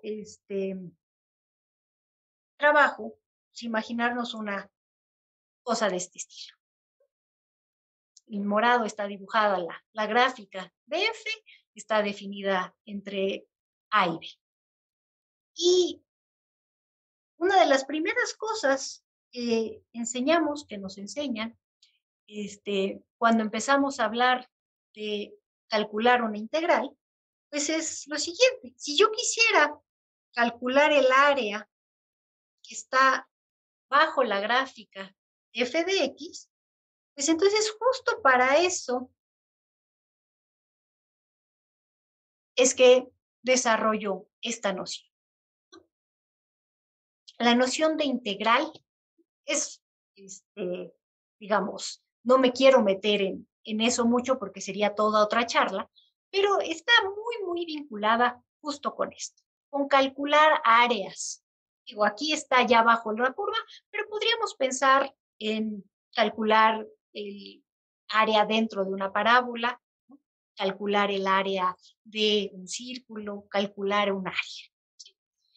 E: trabajo, imaginarnos una cosa de este estilo. En morado está dibujada la gráfica de F, está definida entre A y B. Y una de las primeras cosas que enseñamos, que nos enseñan, cuando empezamos a hablar de calcular una integral, pues es lo siguiente. Si yo quisiera calcular el área que está bajo la gráfica f de x, pues entonces justo para eso es que desarrolló esta noción. La noción de integral es, digamos, no me quiero meter en eso mucho porque sería toda otra charla, pero está muy vinculada justo con esto, con calcular áreas. Digo, aquí está ya bajo la curva, pero podríamos pensar en calcular el área dentro de una parábola, ¿no? Calcular el área de un círculo, calcular un área. ¿Sí?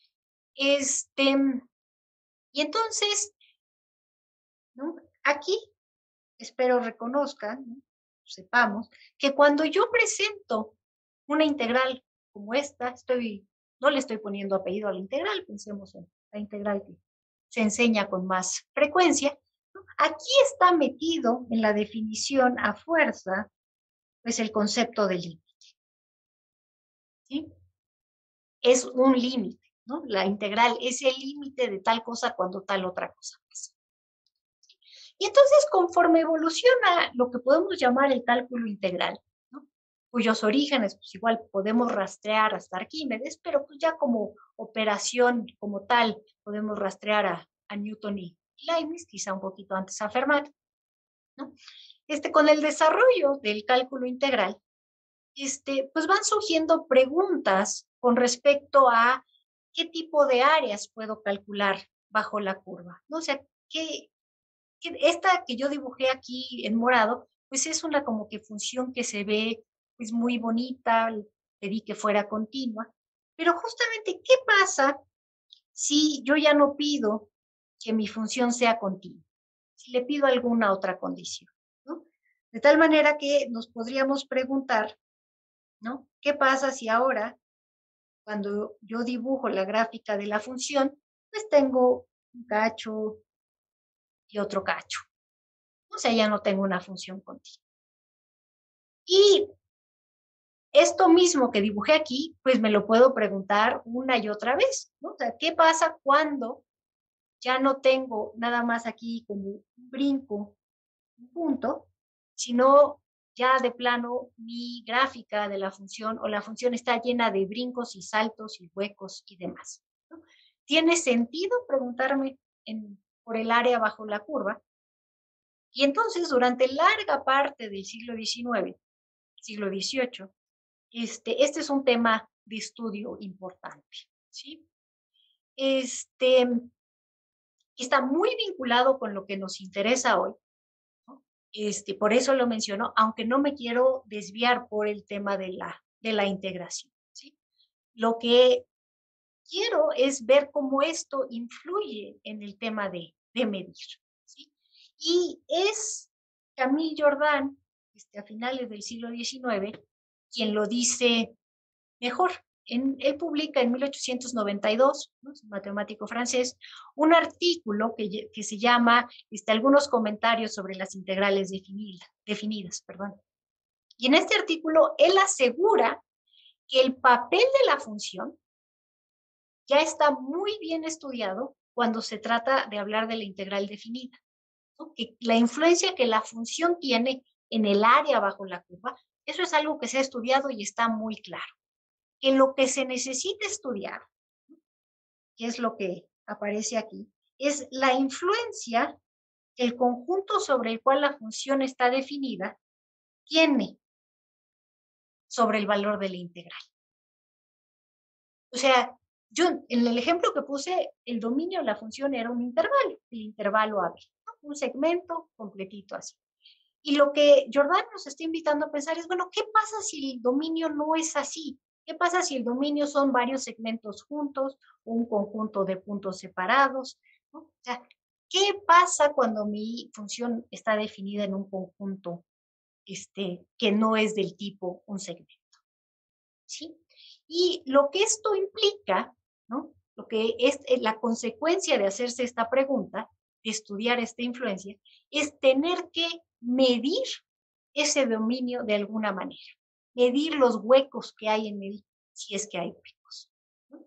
E: Y entonces, ¿no? Aquí espero reconozcan, ¿no? Sepamos, que cuando yo presento una integral como esta, no le estoy poniendo apellido a la integral, pensemos en la integral que se enseña con más frecuencia, ¿no? Aquí está metido en la definición a fuerza, pues el concepto de límite. ¿Sí? Es un límite, ¿no? La integral es el límite de tal cosa cuando tal otra cosa pasa. Y entonces, conforme evoluciona lo que podemos llamar el cálculo integral, ¿no? Cuyos orígenes, pues igual podemos rastrear hasta Arquímedes, pero pues ya como operación como tal, podemos rastrear a Newton y Leibniz, quizá un poquito antes a Fermat, ¿no? Con el desarrollo del cálculo integral, pues van surgiendo preguntas con respecto a qué tipo de áreas puedo calcular bajo la curva, ¿no? O sea, esta que yo dibujé aquí en morado, pues es una como que función que se ve pues muy bonita, pedí que fuera continua, pero justamente, ¿qué pasa si yo ya no pido que mi función sea continua? Si le pido alguna otra condición, ¿no? De tal manera que nos podríamos preguntar, ¿no? ¿Qué pasa si ahora, cuando yo dibujo la gráfica de la función, pues tengo un cacho y otro cacho? O sea, ya no tengo una función continua. Y Esto mismo que dibujé aquí, pues me lo puedo preguntar una y otra vez, ¿no? O sea, ¿qué pasa cuando ya no tengo nada más aquí como un brinco, un punto, sino ya de plano mi gráfica de la función o la función está llena de brincos y saltos y huecos y demás, ¿no? ¿Tiene sentido preguntarme por el área bajo la curva? Y entonces, durante larga parte del siglo XIX, siglo XVIII, este es un tema de estudio importante, ¿sí? Está muy vinculado con lo que nos interesa hoy, ¿no? Por eso lo menciono, aunque no me quiero desviar por el tema de la integración, ¿sí? Lo que quiero es ver cómo esto influye en el tema de medir, ¿sí? Y es Camille Jordan, a finales del siglo XIX, quien lo dice mejor. Él publica en 1892, ¿no? Es un matemático francés, un artículo que se llama Algunos comentarios sobre las integrales definidas. Perdón. Y en este artículo él asegura que el papel de la función ya está muy bien estudiado cuando se trata de hablar de la integral definida, ¿no? Que la influencia que la función tiene en el área bajo la curva, eso es algo que se ha estudiado y está muy claro. Que lo que se necesita estudiar, que es lo que aparece aquí, es la influencia que el conjunto sobre el cual la función está definida tiene sobre el valor de la integral. O sea, yo en el ejemplo que puse, el dominio de la función era un intervalo, el intervalo AB, ¿no? Un segmento completito así. Y lo que Jordan nos está invitando a pensar es, bueno, ¿qué pasa si el dominio no es así? ¿Qué pasa si el dominio son varios segmentos juntos o un conjunto de puntos separados, ¿no? O sea, ¿qué pasa cuando mi función está definida en un conjunto que no es del tipo un segmento? ¿Sí? Y lo que esto implica, ¿no? Lo que es la consecuencia de hacerse esta pregunta, de estudiar esta influencia, es tener que medir ese dominio de alguna manera, medir los huecos que hay en él, si es que hay huecos, ¿no?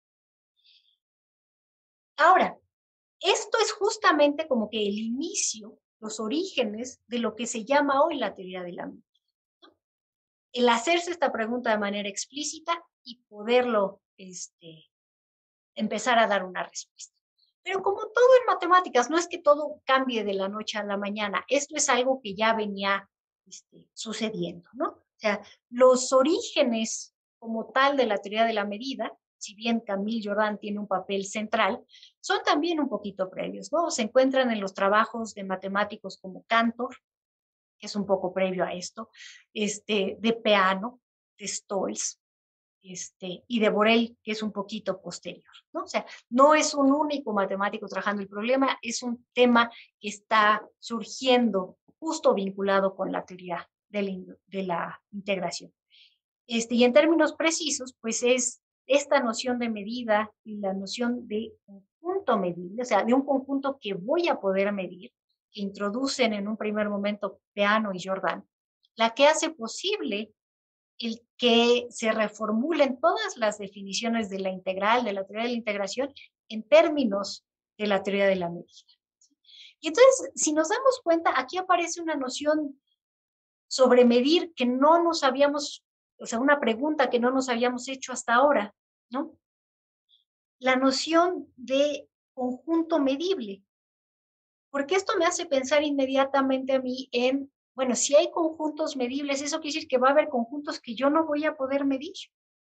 E: Ahora, esto es justamente como que el inicio, los orígenes de lo que se llama hoy la teoría de la medida, ¿no? El hacerse esta pregunta de manera explícita y poderlo empezar a dar una respuesta. Pero como todo en matemáticas, no es que todo cambie de la noche a la mañana, esto es algo que ya venía sucediendo, ¿no? O sea, los orígenes como tal de la teoría de la medida, si bien Camille Jordan tiene un papel central, son también un poquito previos, ¿no? Se encuentran en los trabajos de matemáticos como Cantor, que es un poco previo a esto, de Peano, de Stolz, y de Borel, que es un poquito posterior, ¿no? O sea, no es un único matemático trabajando el problema, es un tema que está surgiendo justo vinculado con la teoría de la integración. Y en términos precisos, pues es esta noción de medida y la noción de conjunto medible, o sea, de un conjunto que voy a poder medir, que introducen en un primer momento Peano y Jordan, la que hace posible el que se reformulen todas las definiciones de la integral, de la teoría de la integración, en términos de la teoría de la medida. Y entonces, si nos damos cuenta, aquí aparece una noción sobre medir que no nos habíamos, o sea, una pregunta que no nos habíamos hecho hasta ahora, ¿no? La noción de conjunto medible. Porque esto me hace pensar inmediatamente a mí en, bueno, si hay conjuntos medibles, eso quiere decir que va a haber conjuntos que yo no voy a poder medir.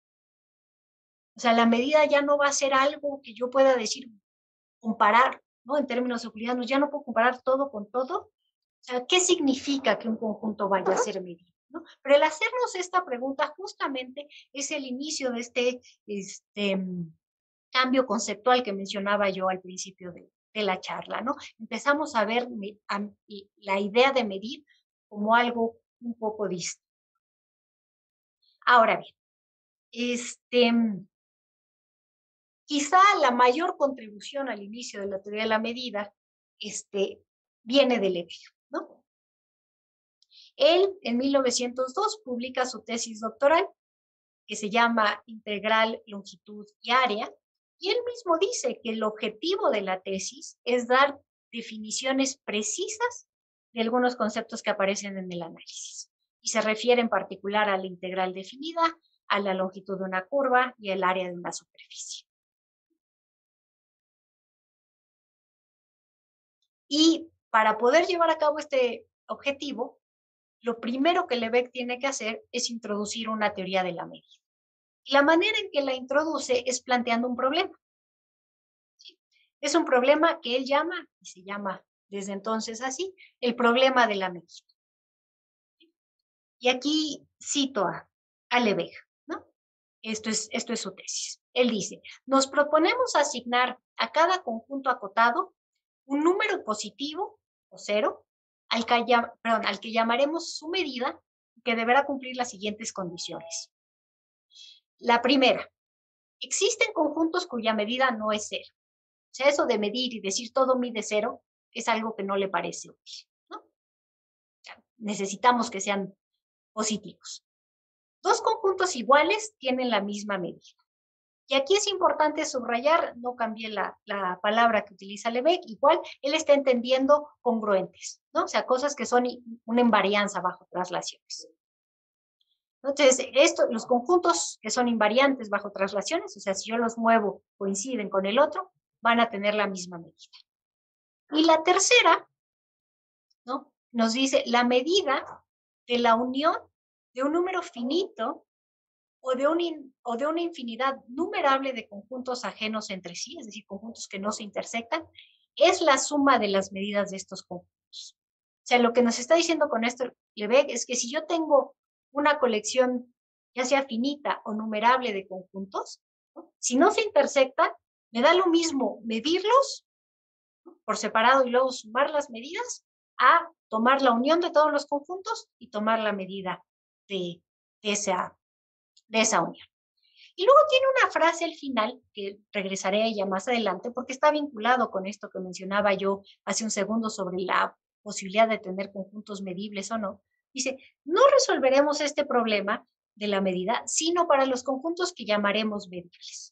E: O sea, la medida ya no va a ser algo que yo pueda decir, comparar, ¿no? En términos euclidianos, ya no puedo comparar todo con todo. O sea, ¿qué significa que un conjunto vaya a ser medido, ¿no? Pero el hacernos esta pregunta justamente es el inicio de cambio conceptual que mencionaba yo al principio de la charla, ¿no? Empezamos a ver la idea de medir como algo un poco distinto. Ahora bien, quizá la mayor contribución al inicio de la teoría de la medida viene de Levi, ¿no? Él, en 1902, publica su tesis doctoral, que se llama Integral, Longitud y Área, y él mismo dice que el objetivo de la tesis es dar definiciones precisas de algunos conceptos que aparecen en el análisis, y se refiere en particular a la integral definida, a la longitud de una curva y el área de una superficie. Y para poder llevar a cabo este objetivo, lo primero que Lebesgue tiene que hacer es introducir una teoría de la medida. Y la manera en que la introduce es planteando un problema. ¿Sí? Es un problema que él llama, y se llama desde entonces así, el problema de la medida. Y aquí cito a Lebesgue, ¿no? Esto es su tesis. Él dice, nos proponemos asignar a cada conjunto acotado un número positivo, o cero, al que llamaremos su medida, que deberá cumplir las siguientes condiciones. La primera, existen conjuntos cuya medida no es cero. O sea, eso de medir y decir todo mide cero es algo que no le parece útil, ¿no? O sea, necesitamos que sean positivos. Dos conjuntos iguales tienen la misma medida. Y aquí es importante subrayar, no cambié la palabra que utiliza Lebesgue, igual él está entendiendo congruentes, ¿no? O sea, cosas que son una invarianza bajo traslaciones. Entonces, los conjuntos que son invariantes bajo traslaciones, o sea, si yo los muevo, coinciden con el otro, van a tener la misma medida. Y la tercera, ¿no? Nos dice la medida de la unión de un número finito o de una infinidad numerable de conjuntos ajenos entre sí, es decir, conjuntos que no se intersectan, es la suma de las medidas de estos conjuntos. O sea, lo que nos está diciendo con esto Lebesgue es que si yo tengo una colección, ya sea finita o numerable de conjuntos, ¿no? Si no se intersectan, me da lo mismo medirlos, ¿no?, por separado y luego sumar las medidas, a tomar la unión de todos los conjuntos y tomar la medida de esa unión. Y luego tiene una frase al final, que regresaré a ella más adelante, porque está vinculado con esto que mencionaba yo hace un segundo sobre la posibilidad de tener conjuntos medibles o no. Dice, no resolveremos este problema de la medida, sino para los conjuntos que llamaremos medibles.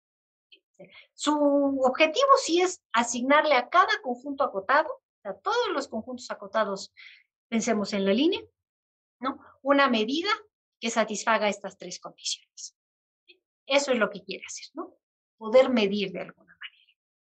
E: Su objetivo sí es asignarle a cada conjunto acotado, a todos los conjuntos acotados, pensemos en la línea, ¿no?, una medida que satisfaga estas tres condiciones. Eso es lo que quiere hacer, ¿no? Poder medir de alguna manera.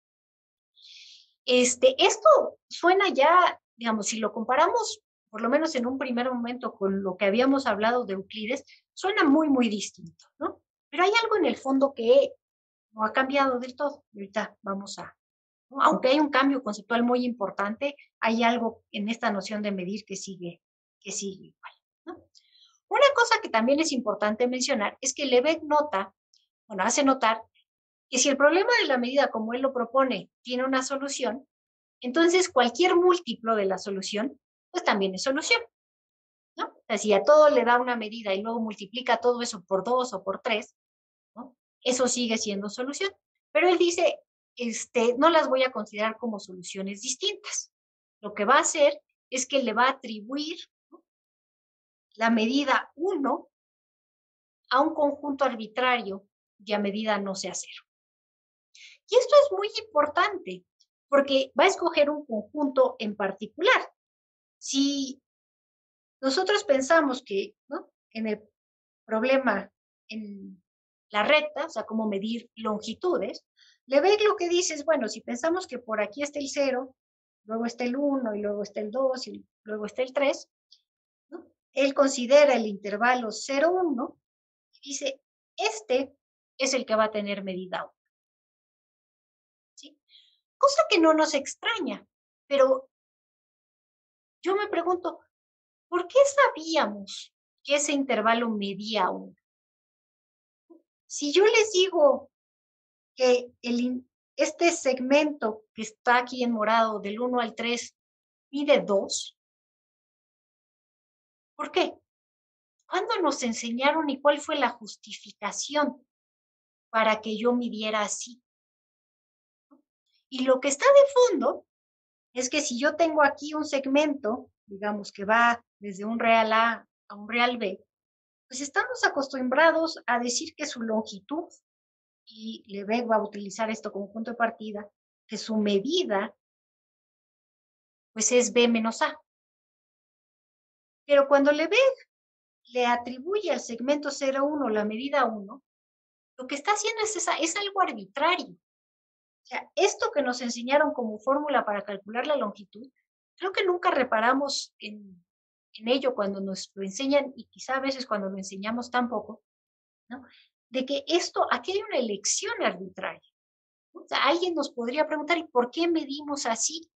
E: Esto suena ya, digamos, si lo comparamos, por lo menos en un primer momento, con lo que habíamos hablado de Euclides, suena muy, muy distinto, ¿no? Pero hay algo en el fondo que no ha cambiado del todo. Ahorita vamos a, ¿no? Aunque hay un cambio conceptual muy importante, hay algo en esta noción de medir que sigue igual, ¿no? Una cosa que también es importante mencionar es que Lebesgue hace notar que si el problema de la medida, como él lo propone, tiene una solución, entonces cualquier múltiplo de la solución, pues también es solución, ¿no? O sea, si a todo le da una medida y luego multiplica todo eso por 2 o por 3, ¿no?, eso sigue siendo solución. Pero él dice, no las voy a considerar como soluciones distintas. Lo que va a hacer es que le va a atribuir, ¿no?, la medida 1 a un conjunto arbitrario cuya medida no sea cero. Y esto es muy importante, porque va a escoger un conjunto en particular. Si nosotros pensamos que, ¿no?, en el problema, en la recta, o sea, cómo medir longitudes, Lebesgue lo que dice es, bueno, si pensamos que por aquí está el 0, luego está el 1, y luego está el 2, y luego está el 3, ¿no?, él considera el intervalo 0, 1, y dice, este es el que va a tener medida 1. ¿Sí? Cosa que no nos extraña, pero yo me pregunto, ¿por qué sabíamos que ese intervalo medía 1? Si yo les digo que este segmento que está aquí en morado, del 1 al 3, mide 2, ¿por qué? ¿Cuándo nos enseñaron y cuál fue la justificación para que yo midiera así? Y lo que está de fondo es que si yo tengo aquí un segmento digamos, que va desde un real A a un real B, pues estamos acostumbrados a decir que su longitud, y Lebesgue va a utilizar esto como punto de partida, que su medida, pues es B menos A. Pero cuando Lebesgue le atribuye al segmento 0,1 la medida 1, lo que está haciendo es algo arbitrario. O sea, esto que nos enseñaron como fórmula para calcular la longitud, creo que nunca reparamos en ello cuando nos lo enseñan, y quizá a veces cuando lo enseñamos tampoco, ¿no? De que aquí hay una elección arbitraria. O sea, alguien nos podría preguntar, ¿y por qué medimos así?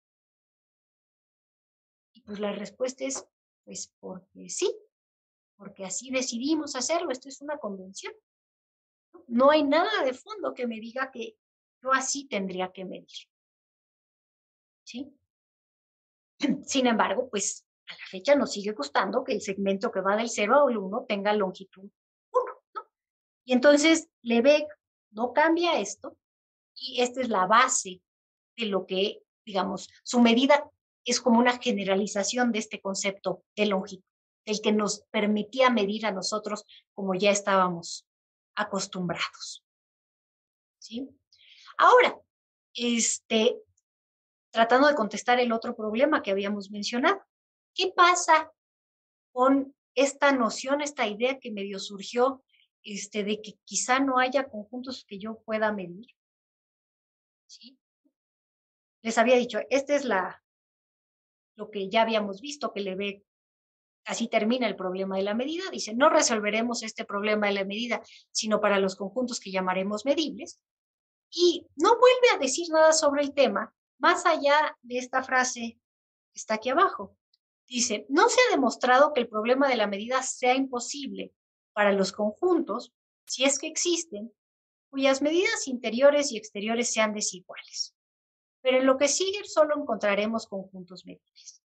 E: Y pues la respuesta es, pues porque sí, porque así decidimos hacerlo, esto es una convención. No hay nada de fondo que me diga que yo así tendría que medir. ¿Sí? Sin embargo, pues a la fecha nos sigue costando que el segmento que va del 0 al 1 tenga longitud 1, ¿no? Y entonces Lebesgue no cambia esto, y esta es la base de lo que, digamos, su medida es como una generalización de este concepto de longitud, del que nos permitía medir a nosotros como ya estábamos acostumbrados. ¿Sí? Ahora, tratando de contestar el otro problema que habíamos mencionado, ¿qué pasa con esta noción, esta idea que medio surgió, de que quizá no haya conjuntos que yo pueda medir? ¿Sí? Les había dicho, este es lo que ya habíamos visto, que Lebesgue, así termina el problema de la medida. Dice, no resolveremos este problema de la medida, sino para los conjuntos que llamaremos medibles. Y no vuelve a decir nada sobre el tema, más allá de esta frase que está aquí abajo. Dice, no se ha demostrado que el problema de la medida sea imposible para los conjuntos, si es que existen, cuyas medidas interiores y exteriores sean desiguales. Pero en lo que sigue solo encontraremos conjuntos medibles.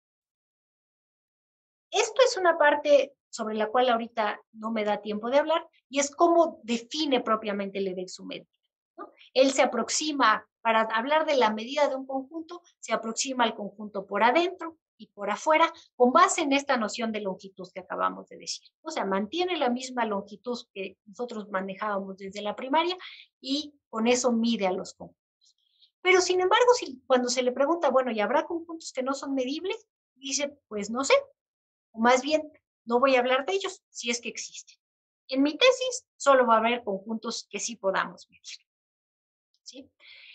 E: Esto es una parte sobre la cual ahorita no me da tiempo de hablar, y es cómo define propiamente Lebesgue su medida, ¿no? Él se aproxima, para hablar de la medida de un conjunto, se aproxima al conjunto por adentro y por afuera, con base en esta noción de longitud que acabamos de decir. O sea, mantiene la misma longitud que nosotros manejábamos desde la primaria, y con eso mide a los conjuntos. Pero sin embargo, cuando se le pregunta, bueno, ¿y habrá conjuntos que no son medibles? Dice, pues no sé, o más bien, no voy a hablar de ellos si es que existen. En mi tesis solo va a haber conjuntos que sí podamos medir. ¿Sí?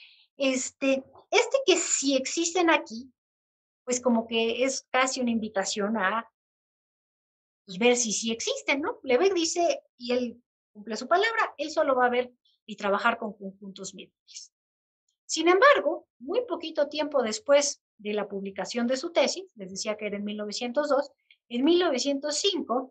E: Que sí existen aquí, pues como que es casi una invitación a pues, ver si sí existen, ¿no? Lebesgue dice, y él cumple su palabra, él solo va a ver y trabajar con conjuntos medibles. Sin embargo, muy poquito tiempo después de la publicación de su tesis, les decía que era en 1902, en 1905,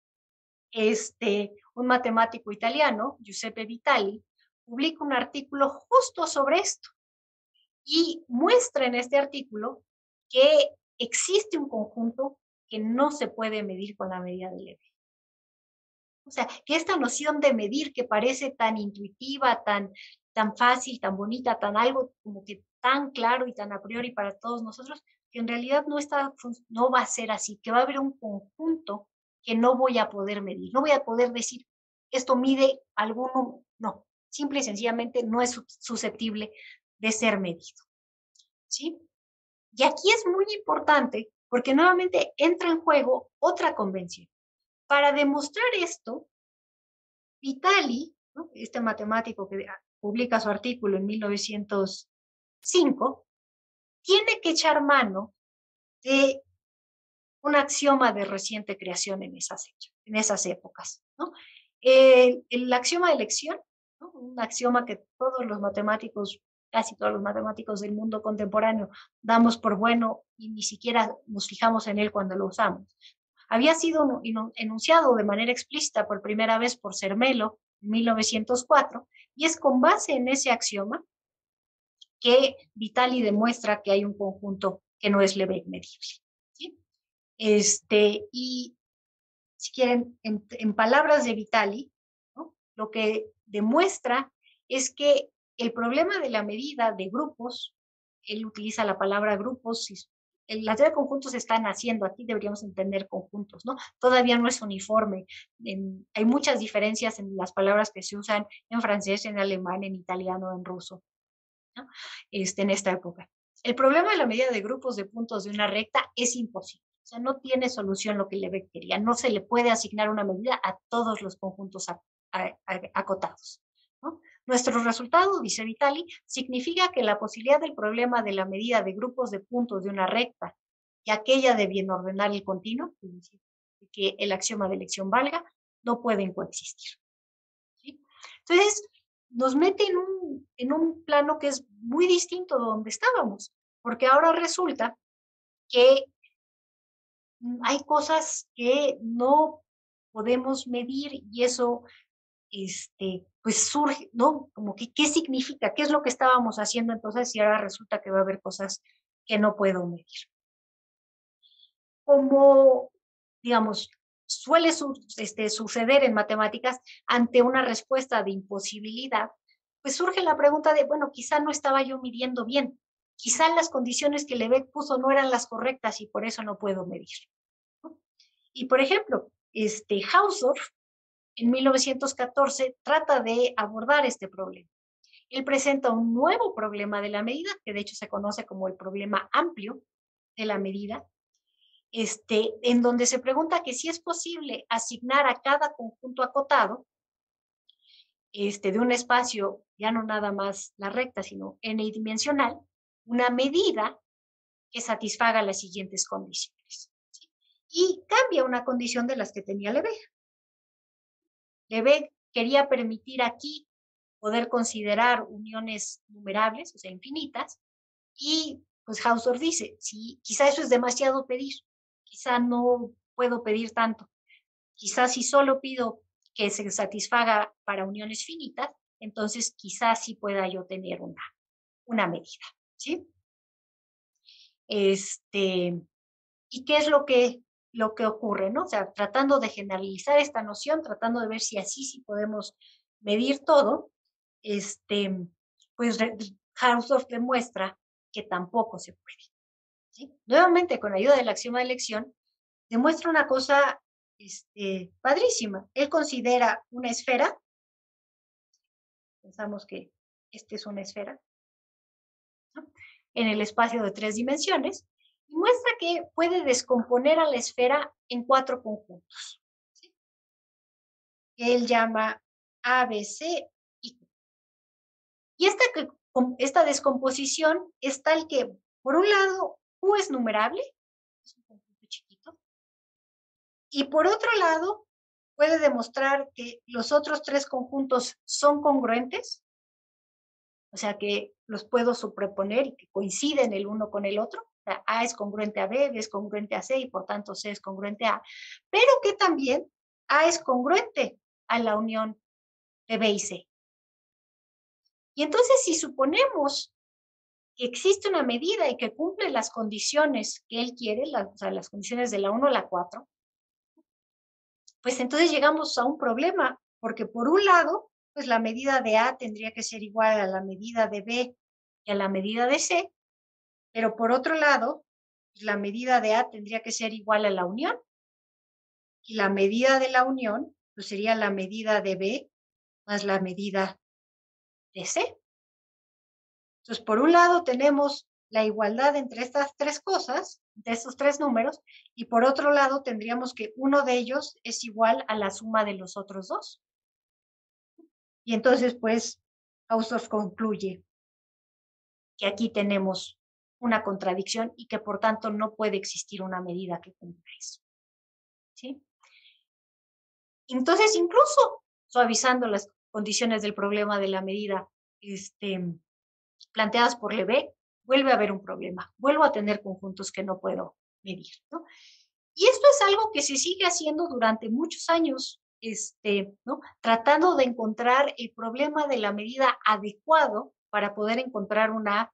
E: un matemático italiano, Giuseppe Vitali, publica un artículo justo sobre esto, y muestra en este artículo que existe un conjunto que no se puede medir con la medida de Lebesgue. O sea, que esta noción de medir, que parece tan intuitiva, tan fácil, tan bonita, tan algo como que tan claro y tan a priori para todos nosotros, que en realidad no va a ser así, que va a haber un conjunto que no voy a poder medir, no voy a poder decir, esto mide alguno, no, simple y sencillamente no es susceptible de ser medido. ¿Sí? Y aquí es muy importante porque nuevamente entra en juego otra convención. Para demostrar esto, Vitali, ¿no?, este matemático que publica su artículo en 1905, tiene que echar mano de un axioma de reciente creación en esas épocas, ¿no? El axioma de elección, ¿no?, un axioma que casi todos los matemáticos del mundo contemporáneo damos por bueno y ni siquiera nos fijamos en él cuando lo usamos. Había sido enunciado de manera explícita por primera vez por Zermelo en 1904, y es con base en ese axioma que Vitali demuestra que hay un conjunto que no es Lebesgue medible. ¿Sí? Y si quieren, en palabras de Vitali, ¿no?, lo que demuestra es que el problema de la medida de grupos, él utiliza la palabra grupos, la teoría de conjuntos está naciendo, aquí deberíamos entender conjuntos, ¿no? Todavía no es uniforme, hay muchas diferencias en las palabras que se usan en francés, en alemán, en italiano, en ruso, ¿no? En esta época. El problema de la medida de grupos de puntos de una recta es imposible. O sea, no tiene solución lo que Lebesgue quería. No se le puede asignar una medida a todos los conjuntos acotados, ¿no? Nuestro resultado, dice Vitali, significa que la posibilidad del problema de la medida de grupos de puntos de una recta y aquella de bien ordenar el continuo, es decir, que el axioma de elección valga, no pueden coexistir, ¿sí? Entonces, nos mete en un plano que es muy distinto de donde estábamos, porque ahora resulta que hay cosas que no podemos medir y eso, pues surge, ¿no? Como que, ¿qué significa? ¿Qué es lo que estábamos haciendo entonces? Y ahora resulta que va a haber cosas que no puedo medir. Como, digamos, suele suceder en matemáticas ante una respuesta de imposibilidad, pues surge la pregunta de, bueno, quizá no estaba yo midiendo bien, quizá las condiciones que Lebesgue puso no eran las correctas y por eso no puedo medir, ¿no? Y por ejemplo, Hausdorff en 1914 trata de abordar este problema. Él presenta un nuevo problema de la medida, que de hecho se conoce como el problema amplio de la medida, en donde se pregunta que si es posible asignar a cada conjunto acotado, de un espacio, ya no nada más la recta, sino n-dimensional, una medida que satisfaga las siguientes condiciones, ¿sí? Y cambia una condición de las que tenía Lebesgue. Lebesgue quería permitir aquí poder considerar uniones numerables, o sea, infinitas, y pues Hausdorff dice, sí, quizá eso es demasiado pedir, quizá no puedo pedir tanto, quizá si solo pido que se satisfaga para uniones finitas, entonces quizá sí pueda yo tener una medida, ¿sí? ¿Y qué es lo que ocurre, ¿no? O sea, tratando de generalizar esta noción, tratando de ver si así sí podemos medir todo, pues Hausdorff demuestra que tampoco se puede, ¿sí? Nuevamente, con ayuda del axioma de elección, demuestra una cosa padrísima. Él considera una esfera, pensamos que esta es una esfera, ¿no?, en el espacio de 3 dimensiones, y muestra que puede descomponer a la esfera en 4 conjuntos, ¿sí?, que él llama A, B, C y Q. Y esta descomposición es tal que, por un lado, Q es numerable, es un conjunto chiquito, y por otro lado, puede demostrar que los otros 3 conjuntos son congruentes, o sea que los puedo superponer y que coinciden el uno con el otro. O sea, A es congruente a B, B es congruente a C y por tanto C es congruente a A, pero que también A es congruente a la unión de B y C. Y entonces, si suponemos que existe una medida y que cumple las condiciones que él quiere, o sea, las condiciones de la 1 a la 4, pues entonces llegamos a un problema, porque por un lado, pues la medida de A tendría que ser igual a la medida de B y a la medida de C, pero por otro lado, pues la medida de A tendría que ser igual a la unión, y la medida de la unión, pues sería la medida de B más la medida de C. Entonces, por un lado tenemos la igualdad entre estas 3 cosas, de estos 3 números, y por otro lado tendríamos que uno de ellos es igual a la suma de los otros 2. Y entonces, pues, Hausdorff concluye que aquí tenemos una contradicción y que por tanto no puede existir una medida que cumpla eso, ¿sí? Entonces, incluso suavizando las condiciones del problema de la medida planteadas por Lebesgue, vuelve a haber un problema, vuelvo a tener conjuntos que no puedo medir, ¿no? Y esto es algo que se sigue haciendo durante muchos años, ¿no?, tratando de encontrar el problema de la medida adecuado para poder encontrar una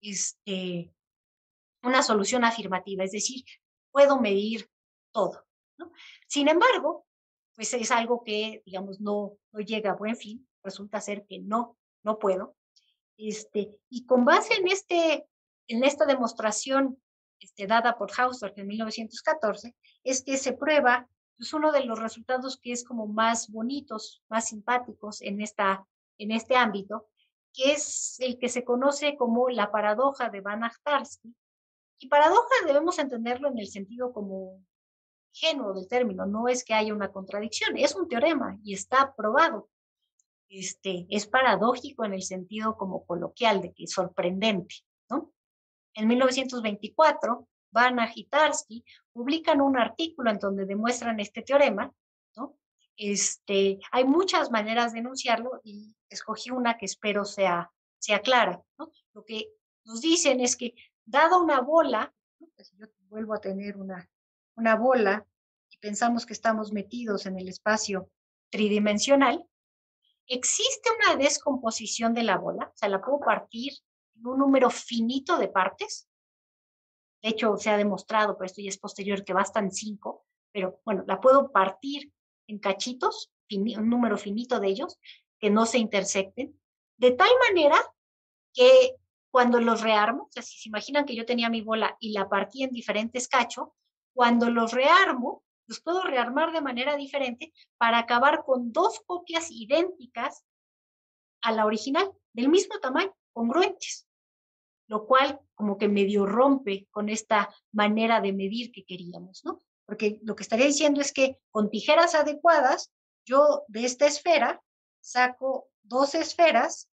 E: solución afirmativa, es decir, puedo medir todo, ¿no? Sin embargo, pues es algo que, digamos, no llega a buen fin, resulta ser que no puedo. Y con base en esta demostración dada por Hausdorff en 1914, es que se prueba pues, uno de los resultados que es como más bonitos, más simpáticos en este ámbito, que es el que se conoce como la paradoja de Banach-Tarski. Y paradoja debemos entenderlo en el sentido como ingenuo del término, no es que haya una contradicción, es un teorema y está probado. Es paradójico en el sentido como coloquial, de que es sorprendente, ¿no? En 1924, Banach y Tarski publican un artículo en donde demuestran este teorema, ¿no? Hay muchas maneras de enunciarlo y escogí una que espero sea clara, ¿no? Lo que nos dicen es que, dada una bola, ¿no? Pues si yo vuelvo a tener una bola y pensamos que estamos metidos en el espacio tridimensional, existe una descomposición de la bola, o sea, la puedo partir en un número finito de partes. De hecho, se ha demostrado, pero esto ya es posterior, que bastan 5, pero bueno, la puedo partir en cachitos, un número finito de ellos, que no se intersecten, de tal manera que cuando los rearmo, o sea, si se imaginan que yo tenía mi bola y la partí en diferentes cachos, cuando los rearmo, los puedo rearmar de manera diferente para acabar con 2 copias idénticas a la original, del mismo tamaño, congruentes, lo cual como que medio rompe con esta manera de medir que queríamos, ¿no? Porque lo que estaría diciendo es que con tijeras adecuadas, yo de esta esfera saco 2 esferas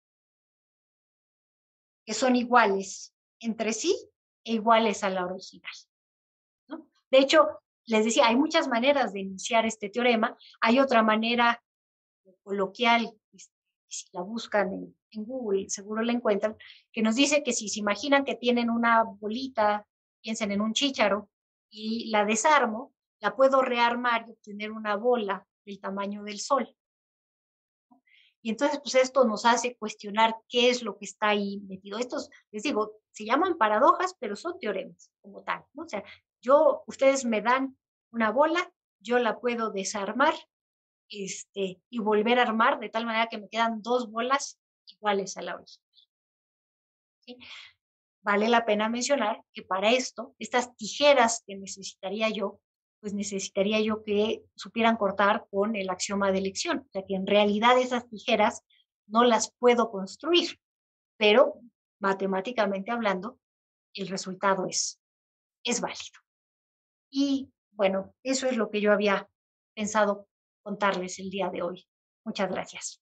E: que son iguales entre sí e iguales a la original, ¿no? De hecho, les decía, hay muchas maneras de iniciar este teorema. Hay otra manera coloquial, si la buscan en Google, seguro la encuentran, que nos dice que si se imaginan que tienen una bolita, piensen en un chícharo, y la desarmo, la puedo rearmar y obtener una bola del tamaño del Sol. Y entonces, pues esto nos hace cuestionar qué es lo que está ahí metido. Estos, les digo, se llaman paradojas, pero son teoremas como tal, ¿no? O sea, ustedes me dan una bola, yo la puedo desarmar, y volver a armar de tal manera que me quedan 2 bolas iguales a la original, ¿sí? Vale la pena mencionar que para esto, estas tijeras que necesitaría yo, pues necesitaría yo que supieran cortar con el axioma de elección, o sea que en realidad esas tijeras no las puedo construir, pero matemáticamente hablando, el resultado es válido. Y bueno, eso es lo que yo había pensado contarles el día de hoy. Muchas gracias.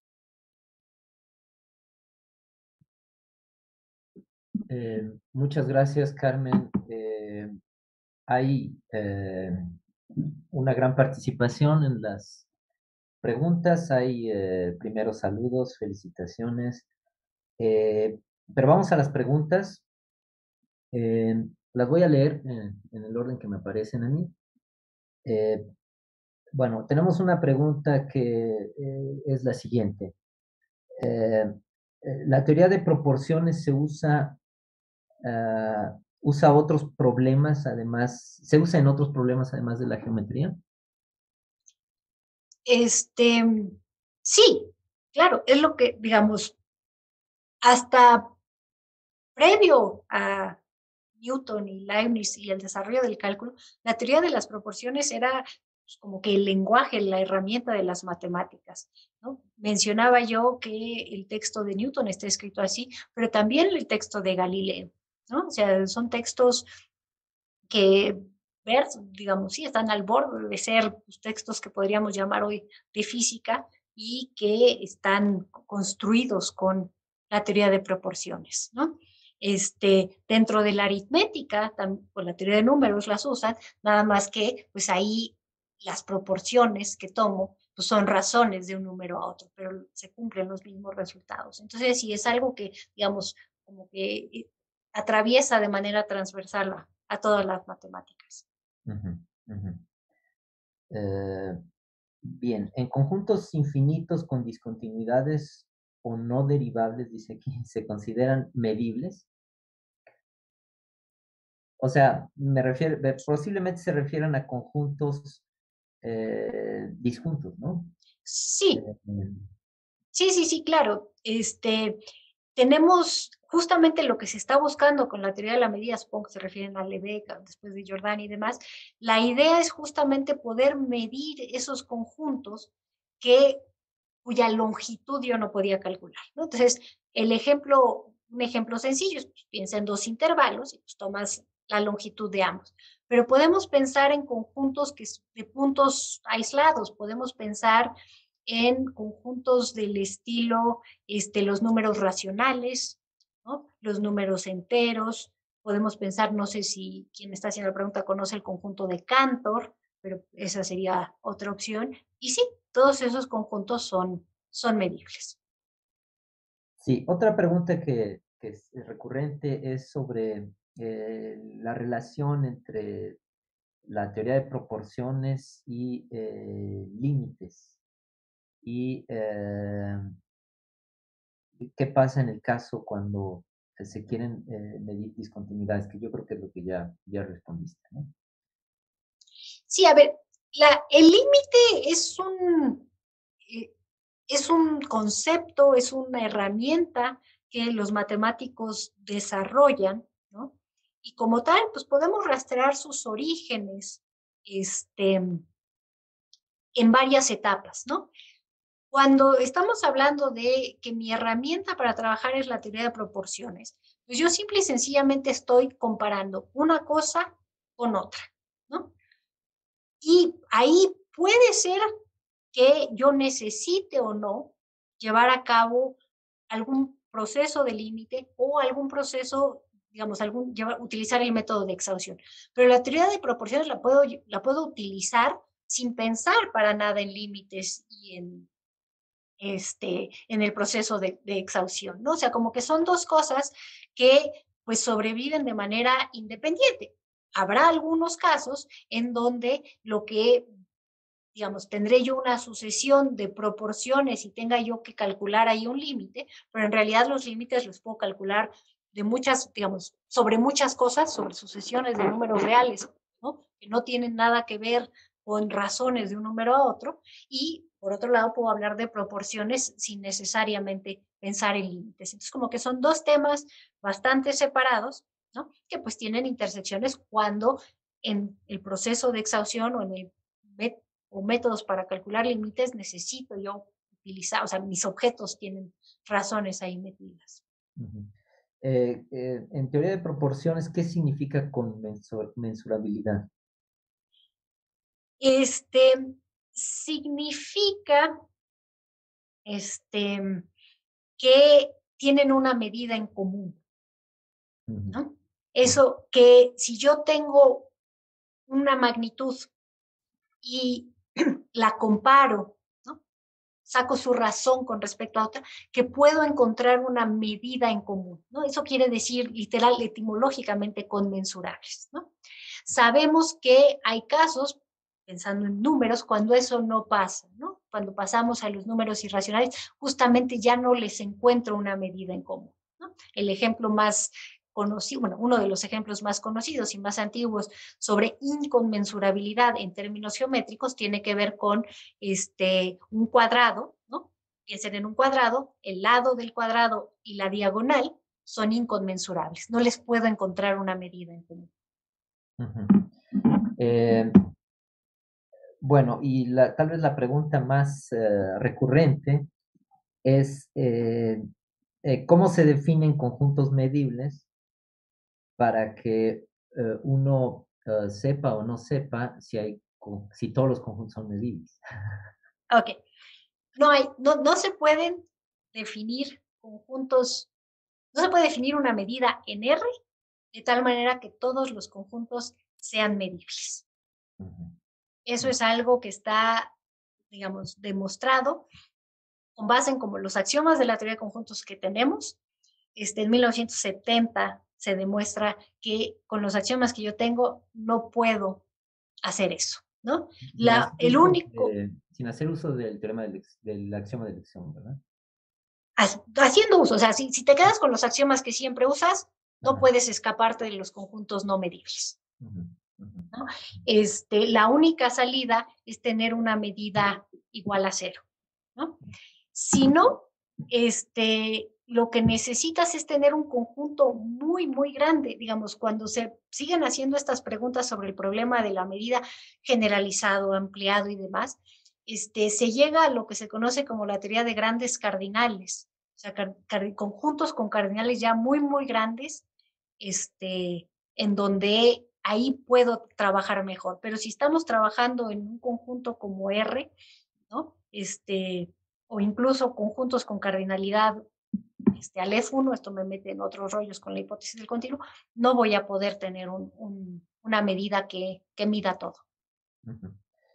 D: Muchas gracias, Carmen. Hay una gran participación en las preguntas, hay primeros saludos, felicitaciones. Pero vamos a las preguntas. Las voy a leer en el orden que me aparecen a mí. Bueno, tenemos una pregunta que es la siguiente. La teoría de proporciones usa otros problemas, además, se usa en otros problemas además de la geometría.
E: Sí, claro, es lo que, digamos, hasta previo a Newton y Leibniz y el desarrollo del cálculo, la teoría de las proporciones era pues, como que el lenguaje, la herramienta de las matemáticas, ¿no? Mencionaba yo que el texto de Newton está escrito así, pero también el texto de Galileo, ¿no? O sea, son textos que digamos, sí, están al borde de ser pues, textos que podríamos llamar hoy de física y que están construidos con la teoría de proporciones, ¿no? Dentro de la aritmética, con la teoría de números las usan, nada más que pues ahí las proporciones que tomo pues son razones de un número a otro, pero se cumplen los mismos resultados. Entonces, sí es algo que, digamos, como que atraviesa de manera transversal a todas las matemáticas.
D: Bien, en conjuntos infinitos con discontinuidades o no derivables, dice aquí, ¿se consideran medibles? O sea, posiblemente se refieren a conjuntos disjuntos, ¿no?
E: Sí, sí, claro. tenemos justamente lo que se está buscando con la teoría de la medida, supongo que se refieren a Lebeck, después de Giordani y demás. La idea es justamente poder medir esos conjuntos cuya longitud yo no podía calcular, ¿no? Entonces, un ejemplo sencillo, pues, piensa en dos intervalos y pues tomas la longitud de ambos. Pero podemos pensar en conjuntos de puntos aislados, podemos pensar en conjuntos del estilo los números racionales, ¿no? Los números enteros. Podemos pensar, no sé si quien está haciendo la pregunta conoce el conjunto de Cantor, pero esa sería otra opción. Y sí, todos esos conjuntos son medibles.
D: Sí, otra pregunta que es recurrente es sobre la relación entre la teoría de proporciones y límites. Y qué pasa en el caso cuando se quieren medir discontinuidades, que yo creo que es lo que ya respondiste, ¿no?
E: Sí, a ver, el límite es un concepto, es una herramienta que los matemáticos desarrollan, ¿no? Y como tal, pues podemos rastrear sus orígenes en varias etapas, ¿no? Cuando estamos hablando de que mi herramienta para trabajar es la teoría de proporciones, pues yo simple y sencillamente estoy comparando una cosa con otra, ¿no? Y ahí puede ser que yo necesite o no llevar a cabo algún proceso de límite o algún proceso, digamos, utilizar el método de exhaustión. Pero la teoría de proporciones la puedo utilizar sin pensar para nada en límites y en el proceso de exhaustión, ¿no? O sea, como que son dos cosas que pues sobreviven de manera independiente. Habrá algunos casos en donde digamos, tendré yo una sucesión de proporciones y tenga yo que calcular ahí un límite, pero en realidad los límites los puedo calcular digamos, sobre muchas cosas, sobre sucesiones de números reales, ¿no? Que no tienen nada que ver con razones de un número a otro, y por otro lado puedo hablar de proporciones sin necesariamente pensar en límites. Entonces, como que son dos temas bastante separados, ¿no? Que pues tienen intersecciones cuando en el proceso de exhaustión o métodos para calcular límites necesito yo utilizar, o sea, mis objetos tienen razones ahí metidas.
D: Uh-huh. En teoría de proporciones, ¿qué significa conmensurabilidad?
E: Significa que tienen una medida en común, ¿no? Eso que si yo tengo una magnitud y la comparo, ¿no? Saco su razón con respecto a otra, que puedo encontrar una medida en común, ¿no? Eso quiere decir literal, etimológicamente conmensurables, ¿no? Sabemos que hay casos, pensando en números, cuando eso no pasa, ¿no? Cuando pasamos a los números irracionales, justamente ya no les encuentro una medida en común, ¿no? El ejemplo más conocido, bueno, uno de los ejemplos más conocidos y más antiguos sobre inconmensurabilidad en términos geométricos tiene que ver con un cuadrado, ¿no? Piensen en un cuadrado, el lado del cuadrado y la diagonal son inconmensurables. No les puedo encontrar una medida en común.
D: Bueno, y tal vez la pregunta más recurrente es ¿cómo se definen conjuntos medibles para que uno sepa o no sepa si todos los conjuntos son medibles?
E: Ok. No se pueden definir conjuntos, no se puede definir una medida en R de tal manera que todos los conjuntos sean medibles. Eso es algo que está, digamos, demostrado con base en como los axiomas de la teoría de conjuntos que tenemos. En 1970 se demuestra que con los axiomas que yo tengo no puedo hacer eso, ¿no?
D: Sin hacer uso del teorema del axioma de elección, ¿verdad?
E: Haciendo uso, o sea, si te quedas con los axiomas que siempre usas, no puedes escaparte de los conjuntos no medibles. ¿No? La única salida es tener una medida igual a 0, ¿no? Si no, lo que necesitas es tener un conjunto muy, muy grande. Digamos, cuando se siguen haciendo estas preguntas sobre el problema de la medida generalizado, ampliado y demás, se llega a lo que se conoce como la teoría de grandes cardinales, o sea, conjuntos con cardinales ya muy, muy grandes, en donde ahí puedo trabajar mejor. Pero si estamos trabajando en un conjunto como R, ¿no? O incluso conjuntos con cardinalidad Aleph 1, esto me mete en otros rollos con la hipótesis del continuo, no voy a poder tener una medida que mida todo.
D: Uh-huh.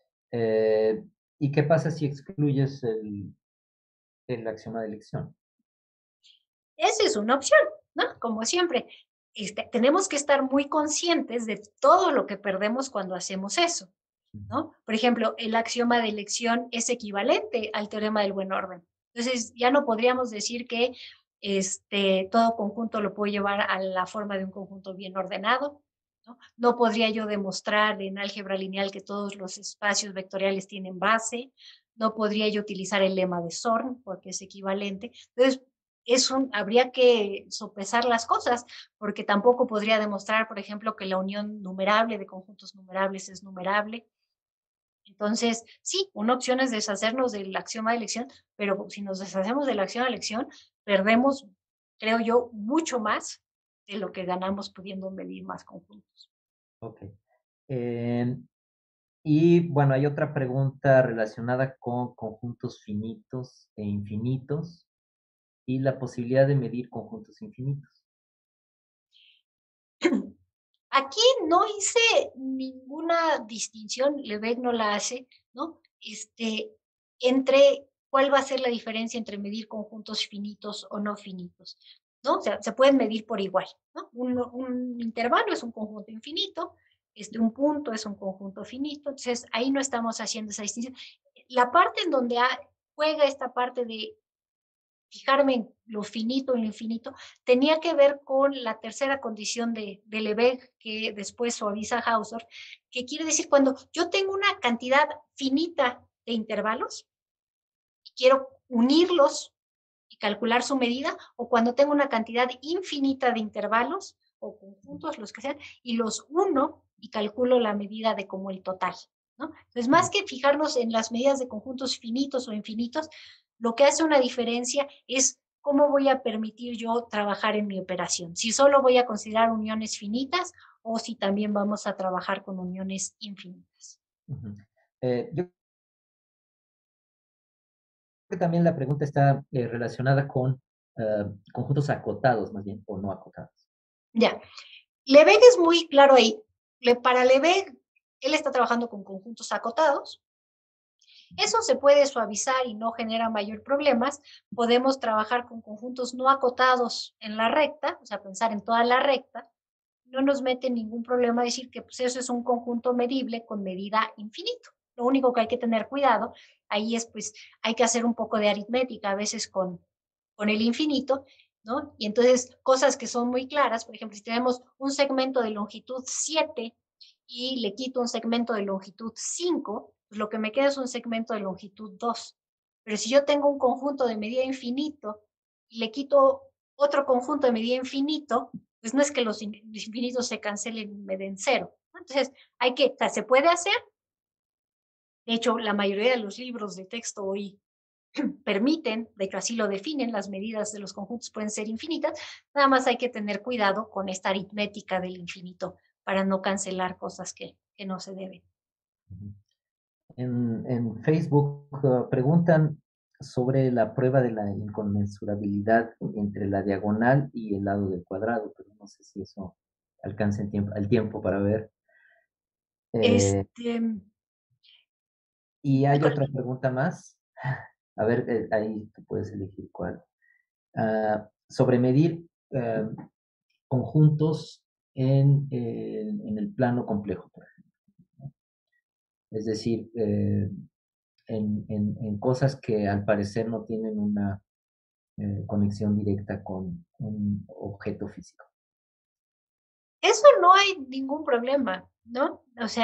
D: ¿Y qué pasa si excluyes el axioma de elección?
E: Esa es una opción, ¿no? Como siempre, tenemos que estar muy conscientes de todo lo que perdemos cuando hacemos eso, ¿no? Por ejemplo, el axioma de elección es equivalente al teorema del buen orden. Entonces, ya no podríamos decir que todo conjunto lo puedo llevar a la forma de un conjunto bien ordenado, ¿no? No podría yo demostrar en álgebra lineal que todos los espacios vectoriales tienen base, no podría yo utilizar el lema de Zorn porque es equivalente. Entonces, habría que sopesar las cosas, porque tampoco podría demostrar, por ejemplo, que la unión numerable de conjuntos numerables es numerable. Entonces, sí, una opción es deshacernos del axioma de elección, pero si nos deshacemos del axioma de elección, perdemos, creo yo, mucho más de lo que ganamos pudiendo medir más conjuntos.
D: Ok. Y bueno, hay otra pregunta relacionada con conjuntos finitos e infinitos y la posibilidad de medir conjuntos infinitos.
E: Aquí no hice ninguna distinción, Lebesgue no la hace, ¿no? Entre cuál va a ser la diferencia entre medir conjuntos finitos o no finitos, ¿no? O sea, se pueden medir por igual, ¿no? Un intervalo es un conjunto infinito, un punto es un conjunto finito, entonces ahí no estamos haciendo esa distinción. La parte en donde juega esta parte de fijarme en lo finito y lo infinito, tenía que ver con la tercera condición de Lebesgue, que después suaviza Hausdorff, que quiere decir cuando yo tengo una cantidad finita de intervalos y quiero unirlos y calcular su medida, o cuando tengo una cantidad infinita de intervalos o conjuntos, los que sean, y los uno y calculo la medida de como el total, ¿no? Entonces, más que fijarnos en las medidas de conjuntos finitos o infinitos, lo que hace una diferencia es cómo voy a permitir yo trabajar en mi operación. Si solo voy a considerar uniones finitas o si también vamos a trabajar con uniones infinitas.
D: Uh-huh. Yo creo que también la pregunta está relacionada con conjuntos acotados, más bien, o no acotados.
E: Ya. Lebesgue es muy claro ahí. Para Lebesgue, él está trabajando con conjuntos acotados. Eso se puede suavizar y no genera mayor problemas. Podemos trabajar con conjuntos no acotados en la recta, o sea, pensar en toda la recta. No nos mete ningún problema decir que pues, eso es un conjunto medible con medida infinito. Lo único que hay que tener cuidado ahí es, pues, hay que hacer un poco de aritmética a veces con el infinito, ¿no? Y entonces, cosas que son muy claras, por ejemplo, si tenemos un segmento de longitud 7 y le quito un segmento de longitud 5, pues lo que me queda es un segmento de longitud 2. Pero si yo tengo un conjunto de medida infinito y le quito otro conjunto de medida infinito, pues no es que los infinitos se cancelen y me den 0. Entonces, o sea, se puede hacer. De hecho, la mayoría de los libros de texto hoy permiten, de hecho así lo definen, las medidas de los conjuntos pueden ser infinitas, nada más hay que tener cuidado con esta aritmética del infinito para no cancelar cosas que no se deben.
D: En Facebook preguntan sobre la prueba de la inconmensurabilidad entre la diagonal y el lado del cuadrado, pero no sé si eso alcanza el tiempo para ver. Y hay otra pregunta más. A ver, ahí tú puedes elegir cuál. Sobre medir conjuntos en el plano complejo, por ejemplo, ¿no? Es decir, en cosas que al parecer no tienen una conexión directa con un objeto físico.
E: Eso no hay ningún problema, ¿no? O sea,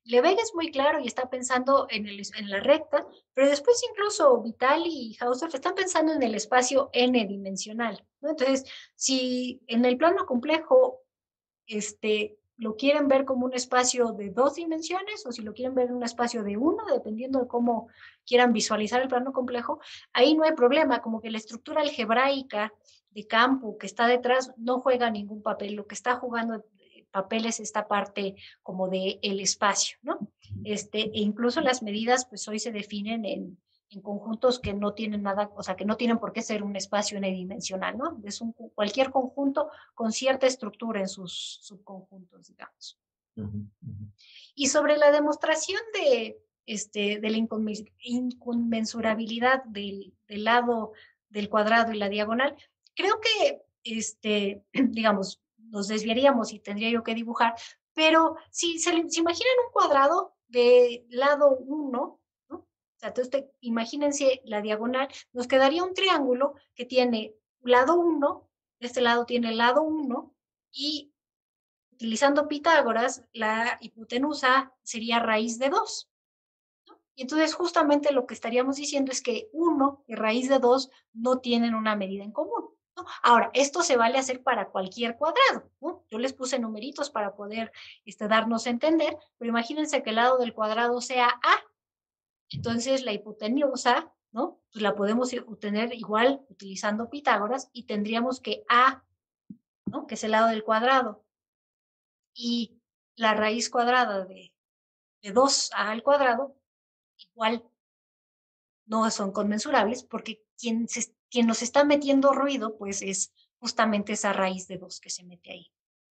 E: Lebesgue es muy claro y está pensando en la recta, pero después incluso Vitali y Hausdorff están pensando en el espacio n-dimensional, ¿no? Entonces, si en el plano complejo lo quieren ver como un espacio de 2 dimensiones o si lo quieren ver en un espacio de 1, dependiendo de cómo quieran visualizar el plano complejo, ahí no hay problema, como que la estructura algebraica de campo que está detrás no juega ningún papel, lo que está jugando papel es esta parte como de el espacio, ¿no? E incluso las medidas pues hoy se definen en conjuntos que no tienen nada, o sea, que no tienen por qué ser un espacio n-dimensional, ¿no? Es cualquier conjunto con cierta estructura en sus subconjuntos, digamos. Y sobre la demostración de la inconmensurabilidad del lado del cuadrado y la diagonal, creo que, digamos, nos desviaríamos y tendría yo que dibujar, pero si se imaginan un cuadrado de lado 1, ¿no? O sea, entonces imagínense la diagonal, nos quedaría un triángulo que tiene lado 1, de este lado tiene lado 1, y utilizando Pitágoras, la hipotenusa sería raíz de 2. ¿No? Y entonces justamente lo que estaríamos diciendo es que 1 y raíz de 2 no tienen una medida en común. ¿No? Ahora, esto se vale hacer para cualquier cuadrado, ¿no? Yo les puse numeritos para poder darnos a entender, pero imagínense que el lado del cuadrado sea A, entonces la hipotenusa, ¿no? Pues la podemos obtener igual utilizando Pitágoras y tendríamos que A, ¿no? Que es el lado del cuadrado, y la raíz cuadrada de 2a al cuadrado, igual no son conmensurables porque quien nos está metiendo ruido, pues es justamente esa raíz de 2 que se mete ahí.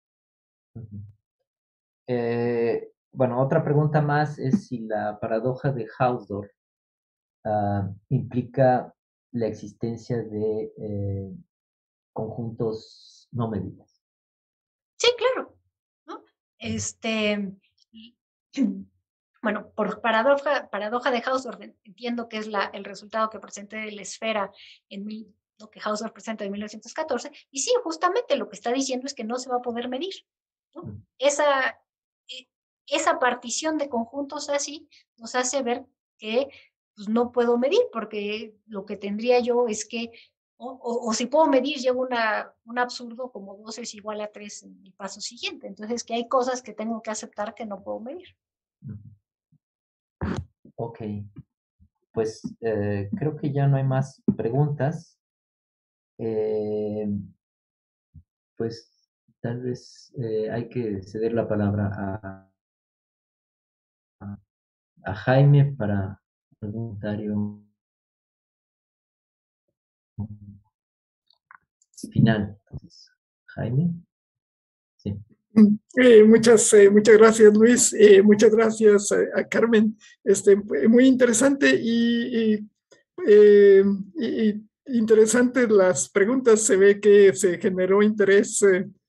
D: Bueno, otra pregunta más es si la paradoja de Hausdorff implica la existencia de conjuntos no medibles.
E: Sí, claro, ¿no? Bueno, por paradoja de Hausdorff, entiendo que es el resultado que presenté de la esfera lo que Hausdorff presenta en 1914, y sí, justamente lo que está diciendo es que no se va a poder medir, ¿no? Esa partición de conjuntos así nos hace ver que pues, no puedo medir, porque lo que tendría yo es que, o si puedo medir, llego a un absurdo como 2 es igual a 3 en el paso siguiente. Entonces, que hay cosas que tengo que aceptar que no puedo medir.
D: Ok, pues creo que ya no hay más preguntas. Pues tal vez hay que ceder la palabra a Jaime para algún comentario final. Entonces, Jaime. Sí.
B: Muchas gracias, Luis. Muchas gracias a Carmen. Muy interesante y interesante las preguntas. Se ve que se generó interés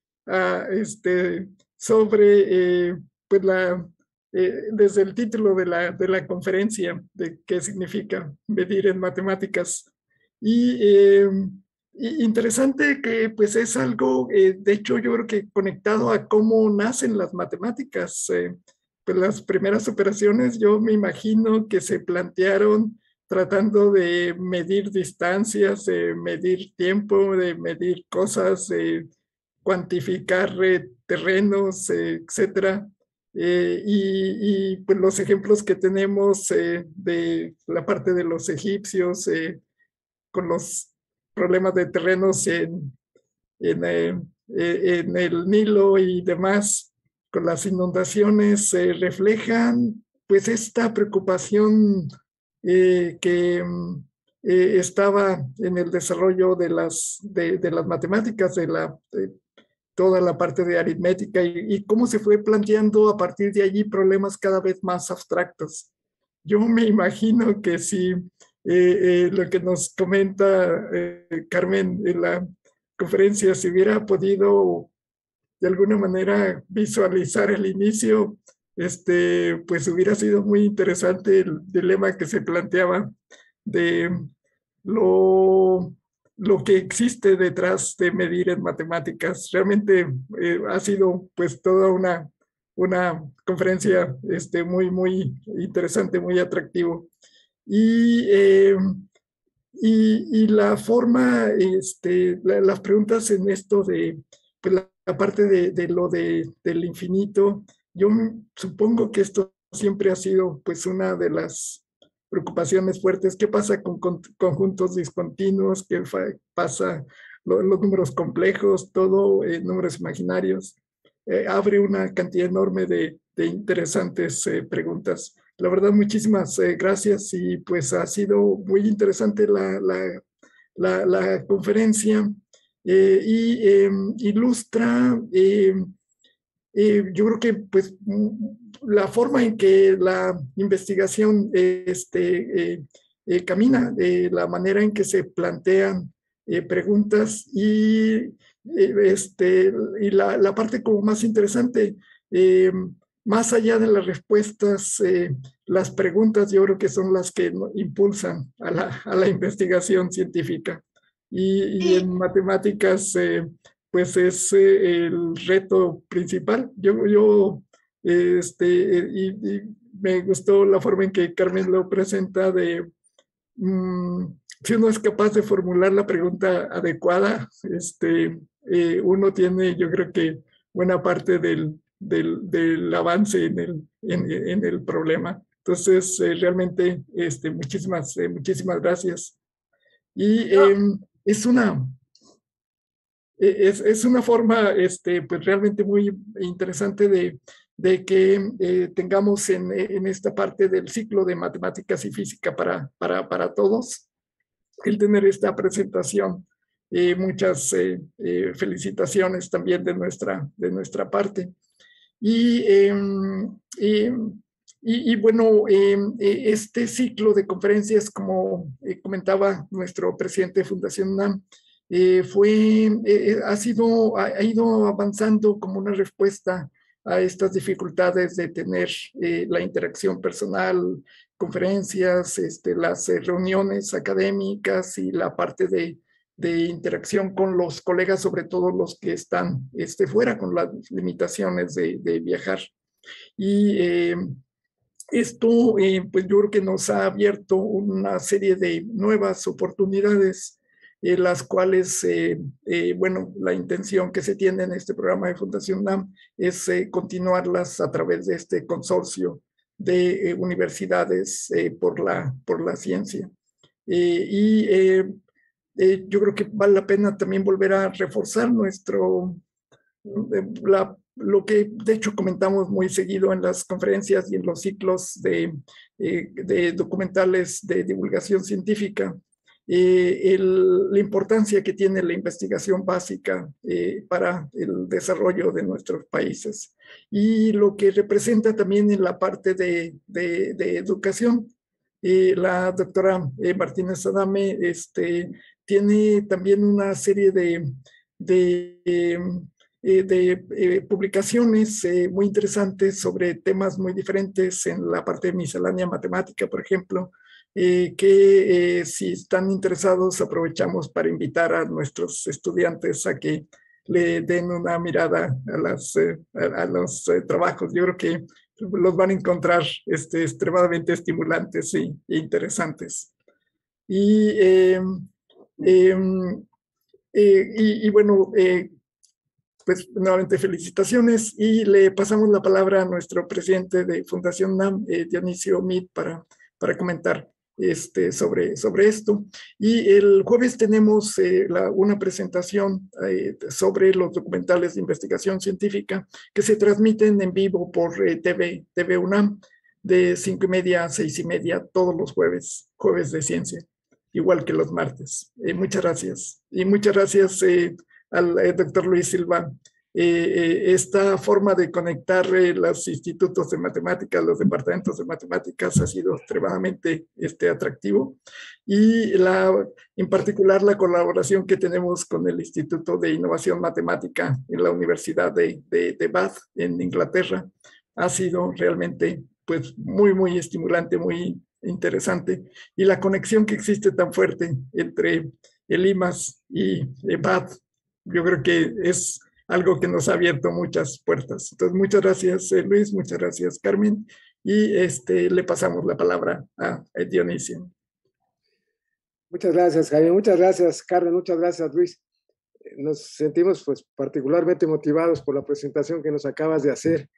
B: sobre pues desde el título de la conferencia, de qué significa medir en matemáticas. Interesante que pues es algo, de hecho yo creo que conectado a cómo nacen las matemáticas. Pues las primeras operaciones yo me imagino que se plantearon tratando de medir distancias, de medir tiempo, de medir cosas, de cuantificar terrenos, etcétera. Pues los ejemplos que tenemos de la parte de los egipcios con los problemas de terrenos en el Nilo y demás, con las inundaciones, reflejan pues esta preocupación que estaba en el desarrollo de las matemáticas, de toda la parte de aritmética y cómo se fue planteando a partir de allí problemas cada vez más abstractos. Yo me imagino que si lo que nos comenta Carmen en la conferencia, si hubiera podido de alguna manera visualizar el inicio, pues hubiera sido muy interesante el dilema que se planteaba de lo, lo que existe detrás de medir en matemáticas. Realmente ha sido pues toda una conferencia muy interesante, muy atractivo. Y la forma, las preguntas en esto de, pues la parte del infinito, yo supongo que esto siempre ha sido pues una de las preocupaciones fuertes. ¿Qué pasa con conjuntos discontinuos? ¿Qué pasa los números complejos? Todo, números imaginarios. Abre una cantidad enorme de interesantes preguntas. La verdad, muchísimas gracias y pues ha sido muy interesante la conferencia y ilustra, yo creo que pues la forma en que la investigación camina, la manera en que se plantean preguntas y la parte como más interesante, más allá de las respuestas, las preguntas yo creo que son las que impulsan a la investigación científica. Y en matemáticas, pues es el reto principal. Y me gustó la forma en que Carmen lo presenta de si uno es capaz de formular la pregunta adecuada, uno tiene, yo creo que buena parte del avance en el problema. Entonces, realmente, muchísimas gracias. Y es una forma, pues realmente muy interesante de que tengamos en esta parte del ciclo de matemáticas y física para todos, el tener esta presentación. Muchas felicitaciones también de nuestra parte. Y bueno, este ciclo de conferencias, como comentaba nuestro presidente de Fundación UNAM, ha ido avanzando como una respuesta a estas dificultades de tener la interacción personal, conferencias, las reuniones académicas y la parte de interacción con los colegas, sobre todo los que están fuera con las limitaciones de viajar. Y esto, pues yo creo que nos ha abierto una serie de nuevas oportunidades, las cuales, bueno, la intención que se tiene en este programa de Fundación UNAM es continuarlas a través de este consorcio de universidades por la ciencia. Yo creo que vale la pena también volver a reforzar lo que de hecho comentamos muy seguido en las conferencias y en los ciclos de documentales de divulgación científica, la importancia que tiene la investigación básica para el desarrollo de nuestros países y lo que representa también en la parte de educación. La doctora Martínez Adame tiene también una serie de publicaciones muy interesantes sobre temas muy diferentes en la parte de miscelánea matemática, por ejemplo, que si están interesados aprovechamos para invitar a nuestros estudiantes a que le den una mirada a los trabajos. Yo creo que los van a encontrar extremadamente estimulantes e interesantes. Y bueno, pues nuevamente felicitaciones y le pasamos la palabra a nuestro presidente de Fundación UNAM, Dionisio Meade, para comentar sobre esto. Y el jueves tenemos una presentación sobre los documentales de investigación científica que se transmiten en vivo por TV UNAM de 5:30 a 6:30 todos los jueves de ciencia, igual que los martes. Muchas gracias. Y muchas gracias al doctor Luis Silva. Esta forma de conectar los institutos de matemáticas, los departamentos de matemáticas ha sido extremadamente atractivo y en particular la colaboración que tenemos con el Instituto de Innovación Matemática en la Universidad de Bath en Inglaterra ha sido realmente pues muy estimulante, muy interesante, y la conexión que existe tan fuerte entre el IMAS y Bath, yo creo que es algo que nos ha abierto muchas puertas. Entonces, muchas gracias, Luis, muchas gracias, Carmen, y le pasamos la palabra a Dionisio.
C: Muchas gracias, Jaime, muchas gracias, Carmen, muchas gracias, Luis. Nos sentimos pues particularmente motivados por la presentación que nos acabas de hacer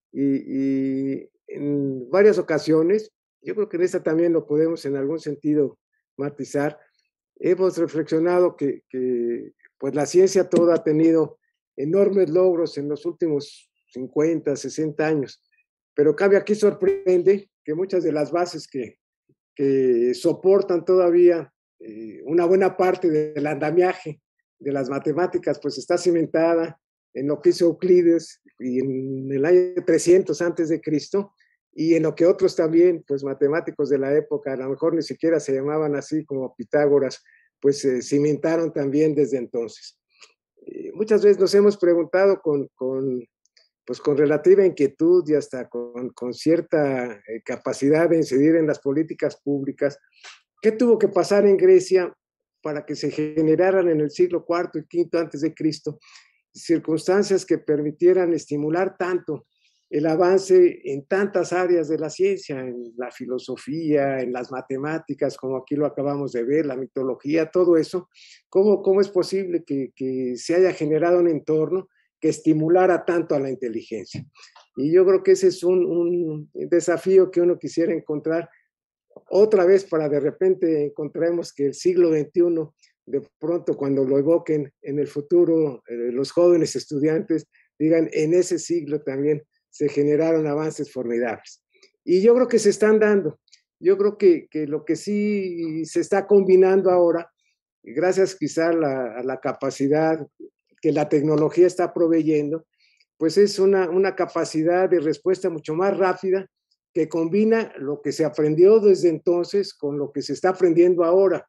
C: y en varias ocasiones, yo creo que en esta también lo podemos en algún sentido matizar, hemos reflexionado que pues la ciencia toda ha tenido enormes logros en los últimos 50, 60 años, pero cabe aquí sorprende que muchas de las bases que soportan todavía una buena parte del andamiaje de las matemáticas, pues está cimentada en lo que hizo Euclides y en el año 300 antes de Cristo, y en lo que otros también, pues matemáticos de la época, a lo mejor ni siquiera se llamaban así como Pitágoras, pues cimentaron también desde entonces. Muchas veces nos hemos preguntado pues con relativa inquietud y hasta con cierta capacidad de incidir en las políticas públicas, ¿qué tuvo que pasar en Grecia para que se generaran en el siglo IV y V antes de Cristo circunstancias que permitieran estimular tanto el avance en tantas áreas de la ciencia, en la filosofía, en las matemáticas, como aquí lo acabamos de ver, la mitología, todo eso? ¿Cómo es posible que se haya generado un entorno que estimulara tanto a la inteligencia? Y yo creo que ese es un desafío que uno quisiera encontrar otra vez, para de repente encontremos que el siglo XXI, de pronto cuando lo evoquen en el futuro, los jóvenes estudiantes digan, en ese siglo también se generaron avances formidables. Y yo creo que se están dando. Yo creo que lo que sí se está combinando ahora, gracias quizá a la capacidad que la tecnología está proveyendo, pues es una capacidad de respuesta mucho más rápida, que combina lo que se aprendió desde entonces con lo que se está aprendiendo ahora.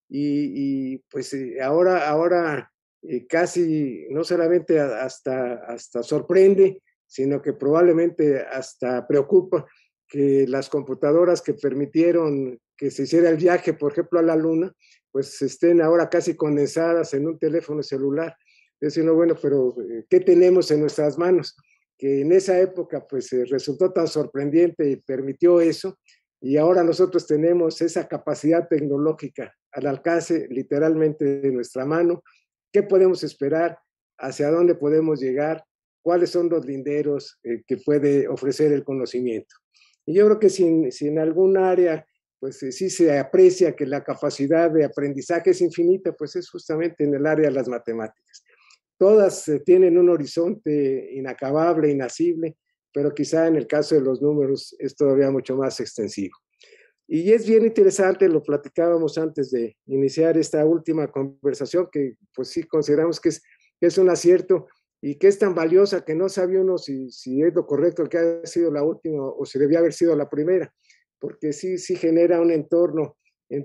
C: Y pues ahora casi no solamente hasta sorprende, sino que probablemente hasta preocupa que las computadoras que permitieron que se hiciera el viaje, por ejemplo, a la Luna, pues estén ahora casi condensadas en un teléfono celular. Es decir, no, bueno, pero ¿qué tenemos en nuestras manos? Que en esa época pues resultó tan sorprendente y permitió eso, y ahora nosotros tenemos esa capacidad tecnológica al alcance literalmente de nuestra mano. ¿Qué podemos esperar? ¿Hacia dónde podemos llegar? ¿Cuáles son los linderos que puede ofrecer el conocimiento? Y yo creo que si en algún área pues sí se aprecia que la capacidad de aprendizaje es infinita, pues es justamente en el área de las matemáticas. Todas tienen un horizonte inacabable, inacible, pero quizá en el caso de los números es todavía mucho más extensivo. Y es bien interesante, lo platicábamos antes de iniciar esta última conversación, que pues sí consideramos que es un acierto y que es tan valiosa que no sabe uno si es lo correcto que ha sido la última o si debía haber sido la primera, porque sí genera un entorno, en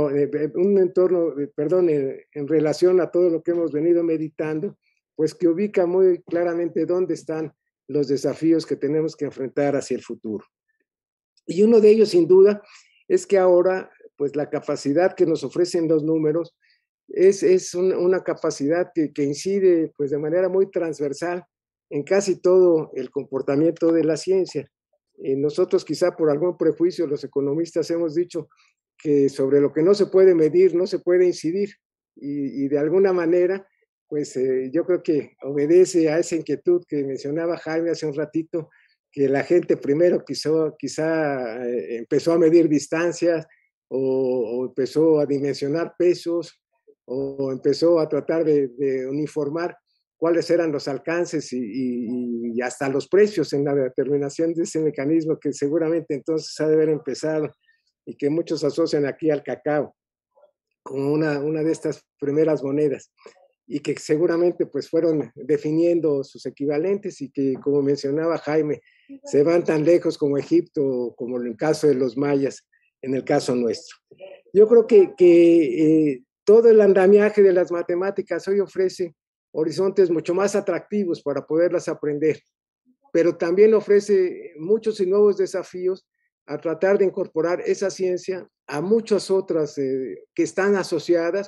C: relación a todo lo que hemos venido meditando, pues que ubica muy claramente dónde están los desafíos que tenemos que enfrentar hacia el futuro. Y uno de ellos, sin duda, es que ahora, pues la capacidad que nos ofrecen los números es una capacidad que incide pues de manera muy transversal en casi todo el comportamiento de la ciencia. Nosotros quizá por algún prejuicio, los economistas hemos dicho que sobre lo que no se puede medir, no se puede incidir, y de alguna manera, pues yo creo que obedece a esa inquietud que mencionaba Jaime hace un ratito, que la gente primero quizá empezó a medir distancias o empezó a dimensionar pesos o empezó a tratar de uniformar cuáles eran los alcances y hasta los precios en la determinación de ese mecanismo que seguramente entonces ha de haber empezado y que muchos asocian aquí al cacao como una de estas primeras monedas, y que seguramente pues fueron definiendo sus equivalentes y que, como mencionaba Jaime, se van tan lejos como Egipto, como en el caso de los mayas, en el caso nuestro. Yo creo que todo el andamiaje de las matemáticas hoy ofrece horizontes mucho más atractivos para poderlas aprender, pero también ofrece muchos y nuevos desafíos a tratar de incorporar esa ciencia a muchas otras que están asociadas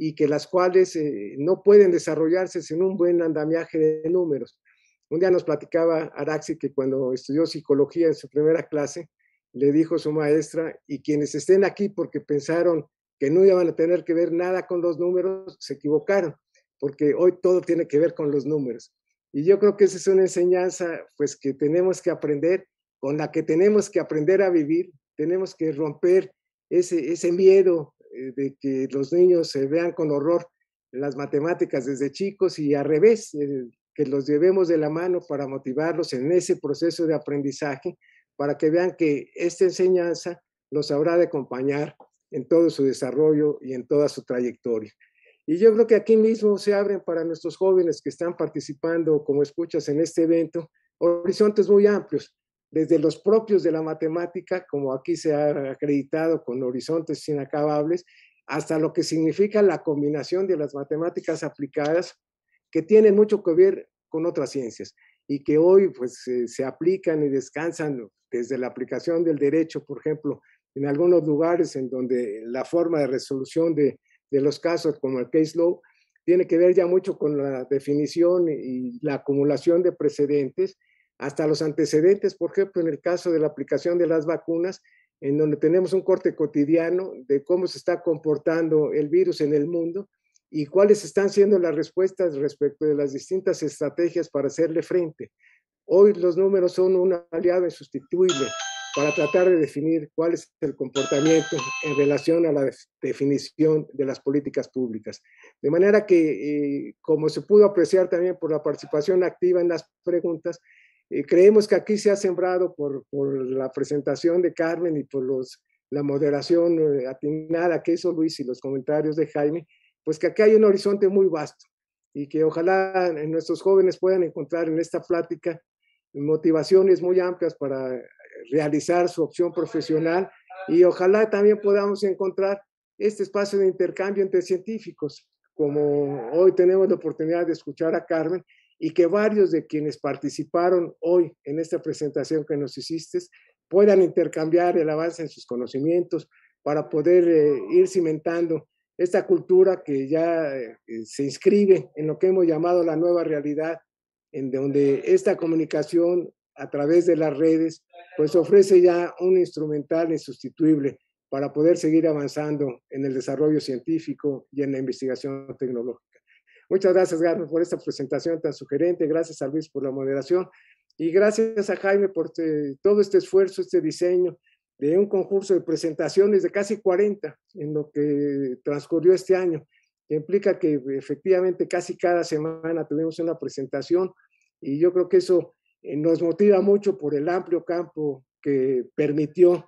C: y que las cuales no pueden desarrollarse sin un buen andamiaje de números. Un día nos platicaba Araxi que cuando estudió psicología en su primera clase, le dijo su maestra, y quienes estén aquí porque pensaron que no iban a tener que ver nada con los números, se equivocaron, porque hoy todo tiene que ver con los números. Y yo creo que esa es una enseñanza pues que tenemos que aprender, con la que tenemos que aprender a vivir, tenemos que romper ese miedo de que los niños se vean con horror las matemáticas desde chicos y al revés, que los llevemos de la mano para motivarlos en ese proceso de aprendizaje, para que vean que esta enseñanza los habrá de acompañar en todo su desarrollo y en toda su trayectoria. Y yo creo que aquí mismo se abren para nuestros jóvenes que están participando como escuchas en este evento horizontes muy amplios, desde los propios de la matemática, como aquí se ha acreditado con horizontes inacabables, hasta lo que significa la combinación de las matemáticas aplicadas, que tienen mucho que ver con otras ciencias y que hoy pues se aplican y descansan desde la aplicación del derecho, por ejemplo, en algunos lugares en donde la forma de resolución de los casos, como el case law, tiene que ver ya mucho con la definición y la acumulación de precedentes, hasta los antecedentes, por ejemplo, en el caso de la aplicación de las vacunas, en donde tenemos un corte cotidiano de cómo se está comportando el virus en el mundo y cuáles están siendo las respuestas respecto de las distintas estrategias para hacerle frente. Hoy los números son un aliado insustituible para tratar de definir cuál es el comportamiento en relación a la definición de las políticas públicas. De manera que, como se pudo apreciar también por la participación activa en las preguntas, creemos que aquí se ha sembrado por la presentación de Carmen y por la moderación atinada que hizo Luis y los comentarios de Jaime, pues que aquí hay un horizonte muy vasto y que ojalá nuestros jóvenes puedan encontrar en esta plática motivaciones muy amplias para realizar su opción profesional y ojalá también podamos encontrar este espacio de intercambio entre científicos, como hoy tenemos la oportunidad de escuchar a Carmen y que varios de quienes participaron hoy en esta presentación que nos hiciste puedan intercambiar el avance en sus conocimientos para poder ir cimentando esta cultura que ya se inscribe en lo que hemos llamado la nueva realidad, en donde esta comunicación a través de las redes pues ofrece ya un instrumental insustituible para poder seguir avanzando en el desarrollo científico y en la investigación tecnológica. Muchas gracias, Carmen, por esta presentación tan sugerente. Gracias a Luis por la moderación y gracias a Jaime por todo este esfuerzo, este diseño de un concurso de presentaciones de casi 40 en lo que transcurrió este año, que implica que efectivamente casi cada semana tuvimos una presentación y yo creo que eso nos motiva mucho por el amplio campo que permitió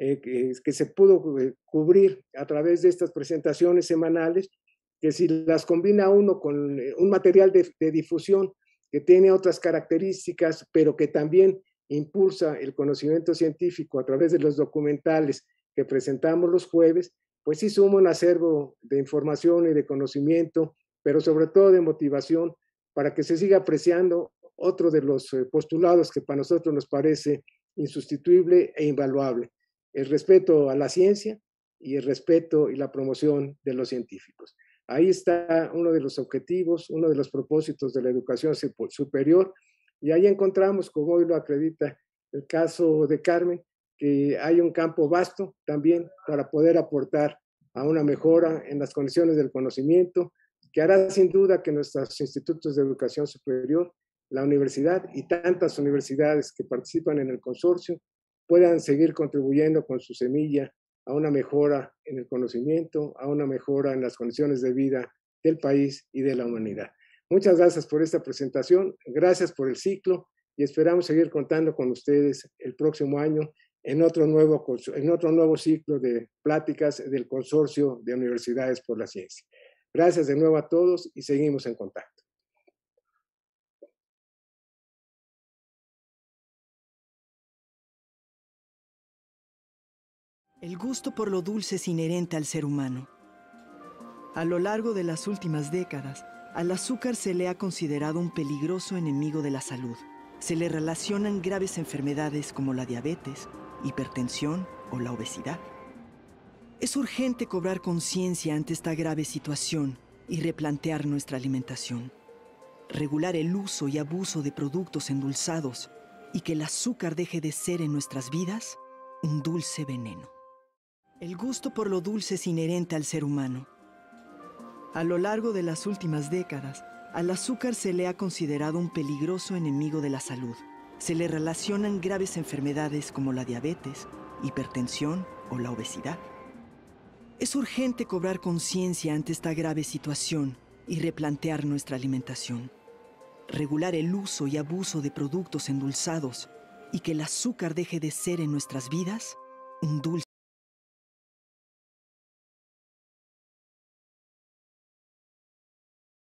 C: que se pudo cubrir a través de estas presentaciones semanales, que si las combina uno con un material de difusión que tiene otras características, pero que también impulsa el conocimiento científico a través de los documentales que presentamos los jueves, pues sí suma un acervo de información y de conocimiento, pero sobre todo de motivación para que se siga apreciando otro de los postulados que para nosotros nos parece insustituible e invaluable, el respeto a la ciencia y el respeto y la promoción de los científicos. Ahí está uno de los objetivos, uno de los propósitos de la educación superior, y ahí encontramos, como hoy lo acredita el caso de Carmen, que hay un campo vasto también para poder aportar a una mejora en las condiciones del conocimiento, que hará sin duda que nuestros institutos de educación superior, la universidad y tantas universidades que participan en el consorcio puedan seguir contribuyendo con su semilla a una mejora en el conocimiento, a una mejora en las condiciones de vida del país y de la humanidad. Muchas gracias por esta presentación, gracias por el ciclo y esperamos seguir contando con ustedes el próximo año en otro nuevo ciclo de pláticas del Consorcio de Universidades por la Ciencia. Gracias de nuevo a todos y seguimos en contacto.
A: El gusto por lo dulce es inherente al ser humano. A lo largo de las últimas décadas, al azúcar se le ha considerado un peligroso enemigo de la salud. Se le relacionan graves enfermedades como la diabetes, hipertensión o la obesidad. Es urgente cobrar conciencia ante esta grave situación y replantear nuestra alimentación. Regular el uso y abuso de productos endulzados y que el azúcar deje de ser en nuestras vidas un dulce veneno. El gusto por lo dulce es inherente al ser humano. A lo largo de las últimas décadas, al azúcar se le ha considerado un peligroso enemigo de la salud. Se le relacionan graves enfermedades como la diabetes, hipertensión o la obesidad. Es urgente cobrar conciencia ante esta grave situación y replantear nuestra alimentación. Regular el uso y abuso de productos endulzados y que el azúcar deje de ser en nuestras vidas un dulce